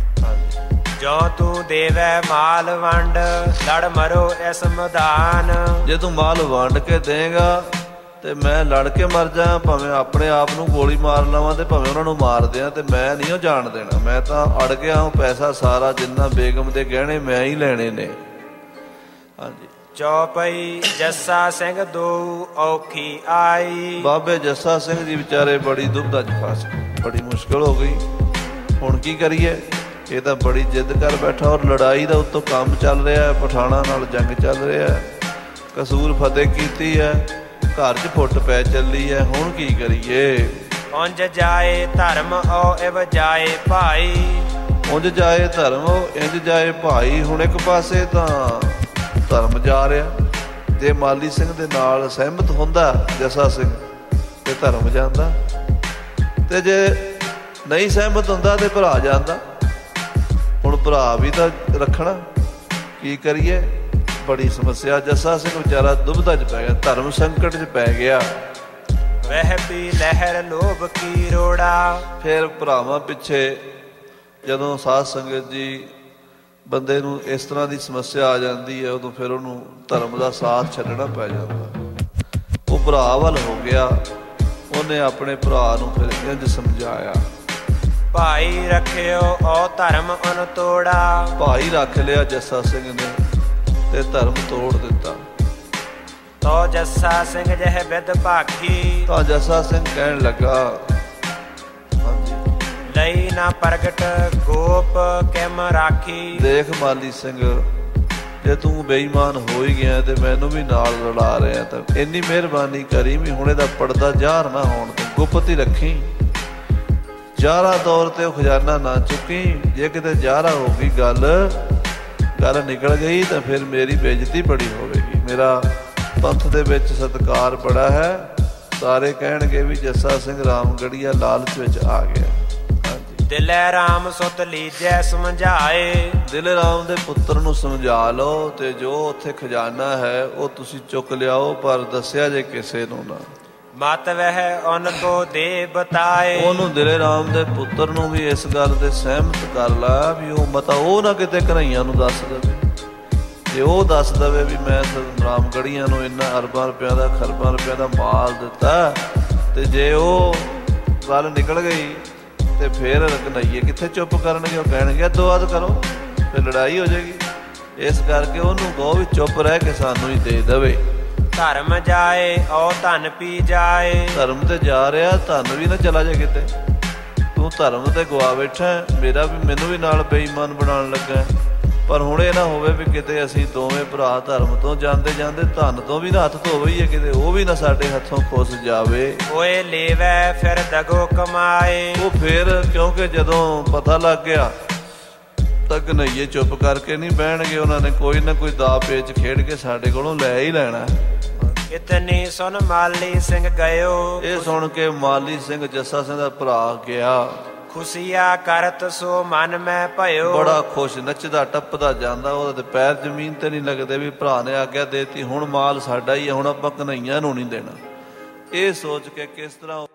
ਜੋ ਤੂੰ ਦੇਵੈ ਮਾਲ ਵੰਡ ਲੜ ਮਰੋ ਇਸ ਮੈਦਾਨ। ਜੇ ਤੂੰ ਮਾਲ ਵੰਡ ਕੇ ਦੇਗਾ ਤੇ ਮੈਂ ਲੜ ਕੇ ਮਰ ਜਾ, ਭਾਵੇਂ ਆਪਣੇ ਆਪ ਨੂੰ ਗੋਲੀ ਮਾਰ ਲਵਾਂ ਤੇ ਭਾਵੇਂ ਉਹਨਾਂ ਨੂੰ ਮਾਰ ਦਿਆਂ, ਤੇ ਮੈਂ ਨਹੀਂ ਉਹ ਜਾਣ ਦੇਣਾ। ਮੈਂ ਤਾਂ ਅੜ ਗਿਆ ਹਾਂ, ਪੈਸਾ ਸਾਰਾ ਜਿੰਨਾ ਬੇਗਮ ਦੇ ਗਹਿਣੇ ਮੈਂ ਹੀ ਲੈਣੇ ਨੇ। ਹਾਂਜੀ, ਚੌਪਈ ਜੱਸਾ ਸਿੰਘ ਦੋ ਔਖੀ ਆਈ। ਬਾਬੇ ਜੱਸਾ ਸਿੰਘ ਜੀ ਵਿਚਾਰੇ ਬੜੀ ਦੁਬਦਾ 'ਚ ਫਸ ਗਏ, ਬੜੀ ਮੁਸ਼ਕਿਲ ਹੋ ਗਈ। ਹੁਣ ਕੀ ਕਰੀਏ? ਇਹ ਤਾਂ ਬੜੀ ਜਿੱਦ ਕਰ ਬੈਠਾ, ਔਰ ਲੜਾਈ ਦਾ ਉੱਤੋਂ ਕੰਮ ਚੱਲ ਰਿਹਾ, ਪਠਾਣਾ ਨਾਲ ਜੰਗ ਚੱਲ ਰਿਹਾ, ਕਸੂਰ ਫਤਿਹ ਕੀਤੀ ਹੈ, ਘਰ 'ਚ ਫੁੱਟ ਪੈ ਚੱਲੀ ਹੈ। ਹੁਣ ਕੀ ਕਰੀਏ? ਉਂਝ ਜਾਏ ਧਰਮ ਓ ਇਵ ਜਾਏ ਭਾਈ। ਉਂਝ ਜਾਏ ਧਰਮ ਓ ਇੰਝ ਜਾਏ ਭਾਈ। ਹੁਣ ਇੱਕ ਪਾਸੇ ਤਾਂ ਧਰਮ ਜਾ ਰਿਹਾ, ਜੇ ਮਾਲੀ ਸਿੰਘ ਦੇ ਨਾਲ ਸਹਿਮਤ ਹੁੰਦਾ ਜੱਸਾ ਸਿੰਘ ਤੇ ਧਰਮ ਜਾਂਦਾ, ਤੇ ਜੇ ਨਹੀਂ ਸਹਿਮਤ ਹੁੰਦਾ ਤੇ ਭਰਾ ਜਾਂਦਾ। ਹੁਣ ਭਰਾ ਵੀ ਤਾਂ ਰੱਖਣਾ, ਕੀ ਕਰੀਏ? ਬੜੀ ਸਮੱਸਿਆ। ਜੱਸਾ ਸਿੰਘ ਵਿਚਾਰਾ ਦੁਬਦਾ 'ਚ ਪੈ ਗਿਆ, ਧਰਮ ਸੰਕਟ 'ਚ ਪੈ ਗਿਆ। ਵਹਿ ਪੀ ਲਹਿਰ ਲੋਭ ਕੀ ਰੋੜਾ। ਫਿਰ ਭਰਾਵਾਂ ਪਿੱਛੇ ਜਦੋਂ ਸਾਧ ਸੰਗਤ ਜੀ ਬੰਦੇ ਨੂੰ ਇਸ ਤਰ੍ਹਾਂ ਦੀ ਸਮੱਸਿਆ ਆ ਜਾਂਦੀ ਹੈ, ਉਦੋਂ ਫਿਰ ਉਹਨੂੰ ਧਰਮ ਦਾ ਸਾਥ ਛੱਡਣਾ ਪੈ ਜਾਂਦਾ। ਉਹ ਭਰਾ ਵੱਲ ਹੋ ਗਿਆ, ਉਹਨੇ ਆਪਣੇ ਭਰਾ ਨੂੰ ਫਿਰ ਇੰਝ ਸਮਝਾਇਆ, ਭਾਈ ਰੱਖਿਓ ਓ ਧਰਮ ਅਨ ਤੋੜਾ। ਭਾਈ ਰੱਖ ਲਿਆ ਜੱਸਾ ਸਿੰਘ ਨੇ ਤੇ ਧਰਮ ਤੋੜ ਦਿੱਤਾ। ਤੋ ਜੱਸਾ ਸਿੰਘ ਜਹ ਬਿਦ ਭਾਗੀ। ਤਾਂ ਜੱਸਾ ਸਿੰਘ ਕਹਿਣ ਲੱਗਾ, ਹਾਂਜੀ, ਲਈ ਨਾ ਪ੍ਰਗਟ ਗੋਪ ਕਿਮ ਰਾਖੀ। ਦੇਖ ਮਾਲੀ ਸਿੰਘ, ਜੇ ਤੂੰ ਬੇਈਮਾਨ ਹੋ ਹੀ ਗਿਆ ਤੇ ਮੈਨੂੰ ਵੀ ਨਾਲ ਰਲਾ ਰਿਹਾ, ਤਾਂ ਇੰਨੀ ਮਿਹਰਬਾਨੀ ਕਰੀ ਵੀ ਹੁਣ ਇਹਦਾ ਪਰਦਾ ਜ਼ਾਹਰ ਨਾ ਹੋਣ ਤੇ ਗੁਪਤ ਹੀ ਰੱਖੀ। ਜ਼ਾਹਰਾ ਤੌਰ ਤੇ ਉਹ ਖਜ਼ਾਨਾ ਨਾ ਚੁੱਕੀ। ਜੇ ਕਿਤੇ ਜ਼ਾਹਰਾ ਹੋ ਗਈ ਗੱਲ ਗੱਲ ਨਿਕਲ ਗਈ ਤਾਂ ਫਿਰ ਮੇਰੀ ਬੇਇੱਜ਼ਤੀ ਬੜੀ ਹੋਵੇਗੀ। ਮੇਰਾ ਪੰਥ ਦੇ ਵਿੱਚ ਸਤਿਕਾਰ ਬੜਾ ਹੈ। ਸਾਰੇ ਕਹਿਣਗੇ ਵੀ ਜੱਸਾ ਸਿੰਘ ਰਾਮਗੜੀਆ ਲਾਲਚ ਵਿੱਚ ਆ ਗਿਆ। ਦਿਲੇ ਰਾਮ ਸੁਤ ਲੀਜੈ ਸਮਝਾਏ। ਦਿਲੇ ਰਾਮ ਦੇ ਪੁੱਤਰ ਨੂੰ ਸਮਝਾ ਲਓ ਤੇ ਜੋ ਉੱਥੇ ਖਜ਼ਾਨਾ ਹੈ ਉਹ ਤੁਸੀਂ ਚੁੱਕ ਲਿਆਓ, ਪਰ ਦੱਸਿਆ ਜੇ ਕਿਸੇ ਨੂੰ ਨਾ। ਮਤ ਵਹਿ ਉਨ ਕੋ ਦੇ ਬਤਾਏ। ਉਹਨੂੰ ਦਿਲੇ ਰਾਮ ਦੇ ਪੁੱਤਰ ਨੂੰ ਵੀ ਇਸ ਗੱਲ ਤੇ ਸਹਿਮਤ ਕਰ ਲਾ ਵੀ ਉਹ ਮਤਾ ਉਹ ਨਾ ਕਿਤੇ ਘਨਈਆਂ ਨੂੰ ਦੱਸ ਦੇਵੇ। ਜੇ ਉਹ ਦੱਸ ਦੇਵੇ ਵੀ ਮੈਂ ਰਾਮਗੜੀਆਂ ਨੂੰ ਇੰਨਾ ਅਰਬਾਂ ਰੁਪਇਆਂ ਦਾ ਖਰਬਾਂ ਰੁਪਇਆਂ ਦਾ ਮਾਲ ਦਿੱਤਾ, ਤੇ ਜੇ ਉਹ ਗੱਲ ਨਿਕਲ ਗਈ ਤੇ ਫਿਰ ਘਨਈਏ ਕਿੱਥੇ ਚੁੱਪ ਕਰਨਗੇ। ਉਹ ਕਹਿਣਗੇ ਅੱਧੋ ਅੱਧ ਕਰੋ, ਫਿਰ ਲੜਾਈ ਹੋ ਜਾਏਗੀ। ਇਸ ਕਰਕੇ ਉਹਨੂੰ ਕਹੋ ਵੀ ਚੁੱਪ ਰਹਿ ਕੇ ਸਾਨੂੰ ਹੀ ਦੇ ਦੇਵੇ। ਧਰਮ ਜਾਏ ਔ ਧਨ ਪੀ ਜਾਏ। ਧਰਮ ਤੇ ਜਾ ਰਿਹਾ, ਧਨ ਵੀ ਨਾ ਚਲਾ ਜਾਏ ਕਿਤੇ। ਤੂੰ ਧਰਮ ਤੇ ਗਵਾ ਬੈਠਾ, ਮੇਰਾ ਵੀ ਮੈਨੂੰ ਵੀ ਨਾਲ ਬੇਈਮਾਨ ਬਣਾਉਣ ਲੱਗਾ। ਪਰ ਹੁਣ ਇਹ ਨਾ ਹੋਵੇ ਵੀ ਕਿਤੇ ਅਸੀਂ ਦੋਵੇਂ ਭਰਾ ਧਰਮ ਤੋਂ ਜਾਂਦੇ ਜਾਂਦੇ ਧਨ ਤੋਂ ਵੀ ਨਾ ਹੱਥ ਧੋਵਈਏ, ਕਿਤੇ ਉਹ ਵੀ ਨਾ ਸਾਡੇ ਹੱਥੋਂ ਖੁੱਸ ਜਾਵੇ। ਓਏ ਲੇਵੈ ਫਿਰ ਦਗੋ ਕਮਾਏ। ਉਹ ਫਿਰ ਕਿਉਂਕਿ ਜਦੋਂ ਪਤਾ ਲੱਗ ਗਿਆ ਤਾਂ ਘਨਈਏ ਚੁੱਪ ਕਰਕੇ ਨਹੀਂ ਬਹਿਣਗੇ। ਉਹਨਾਂ ਨੇ ਕੋਈ ਨਾ ਕੋਈ ਦਾ ਪੇਚ ਖੇਡ ਕੇ ਸਾਡੇ ਕੋਲੋਂ ਲੈ ਹੀ ਲੈਣਾ। ਇਤਨੀ ਸੁਣ ਮਾਲੀ ਸਿੰਘ ਗਇਓ। ਇਹ ਸੁਣ ਕੇ ਮਾਲੀ ਸਿੰਘ ਜੱਸਾ ਸਿੰਘ ਦਾ ਭਰਾ ਗਿਆ। ਖੁਸ਼ੀਆ ਕਰਤ ਸੋ ਮਨ ਮੈਂ ਭਇਓ। ਬੜਾ ਖੁਸ਼, ਨੱਚਦਾ ਟੱਪਦਾ ਜਾਂਦਾ। ਉਹਦੇ ਪੈਰ ਜ਼ਮੀਨ ਤੇ ਨਹੀਂ ਲੱਗਦੇ ਵੀ ਭਰਾ ਨੇ ਆਗਿਆ ਦੇਤੀ, ਹੁਣ ਮਾਲ ਸਾਡਾ ਹੀ ਹੈ, ਹੁਣ ਆਪਾਂ ਘਨਈਆਂ ਨੂੰ ਨਹੀਂ ਦੇਣਾ। ਇਹ ਸੋਚ ਕੇ ਕਿਸ ਤਰ੍ਹਾਂ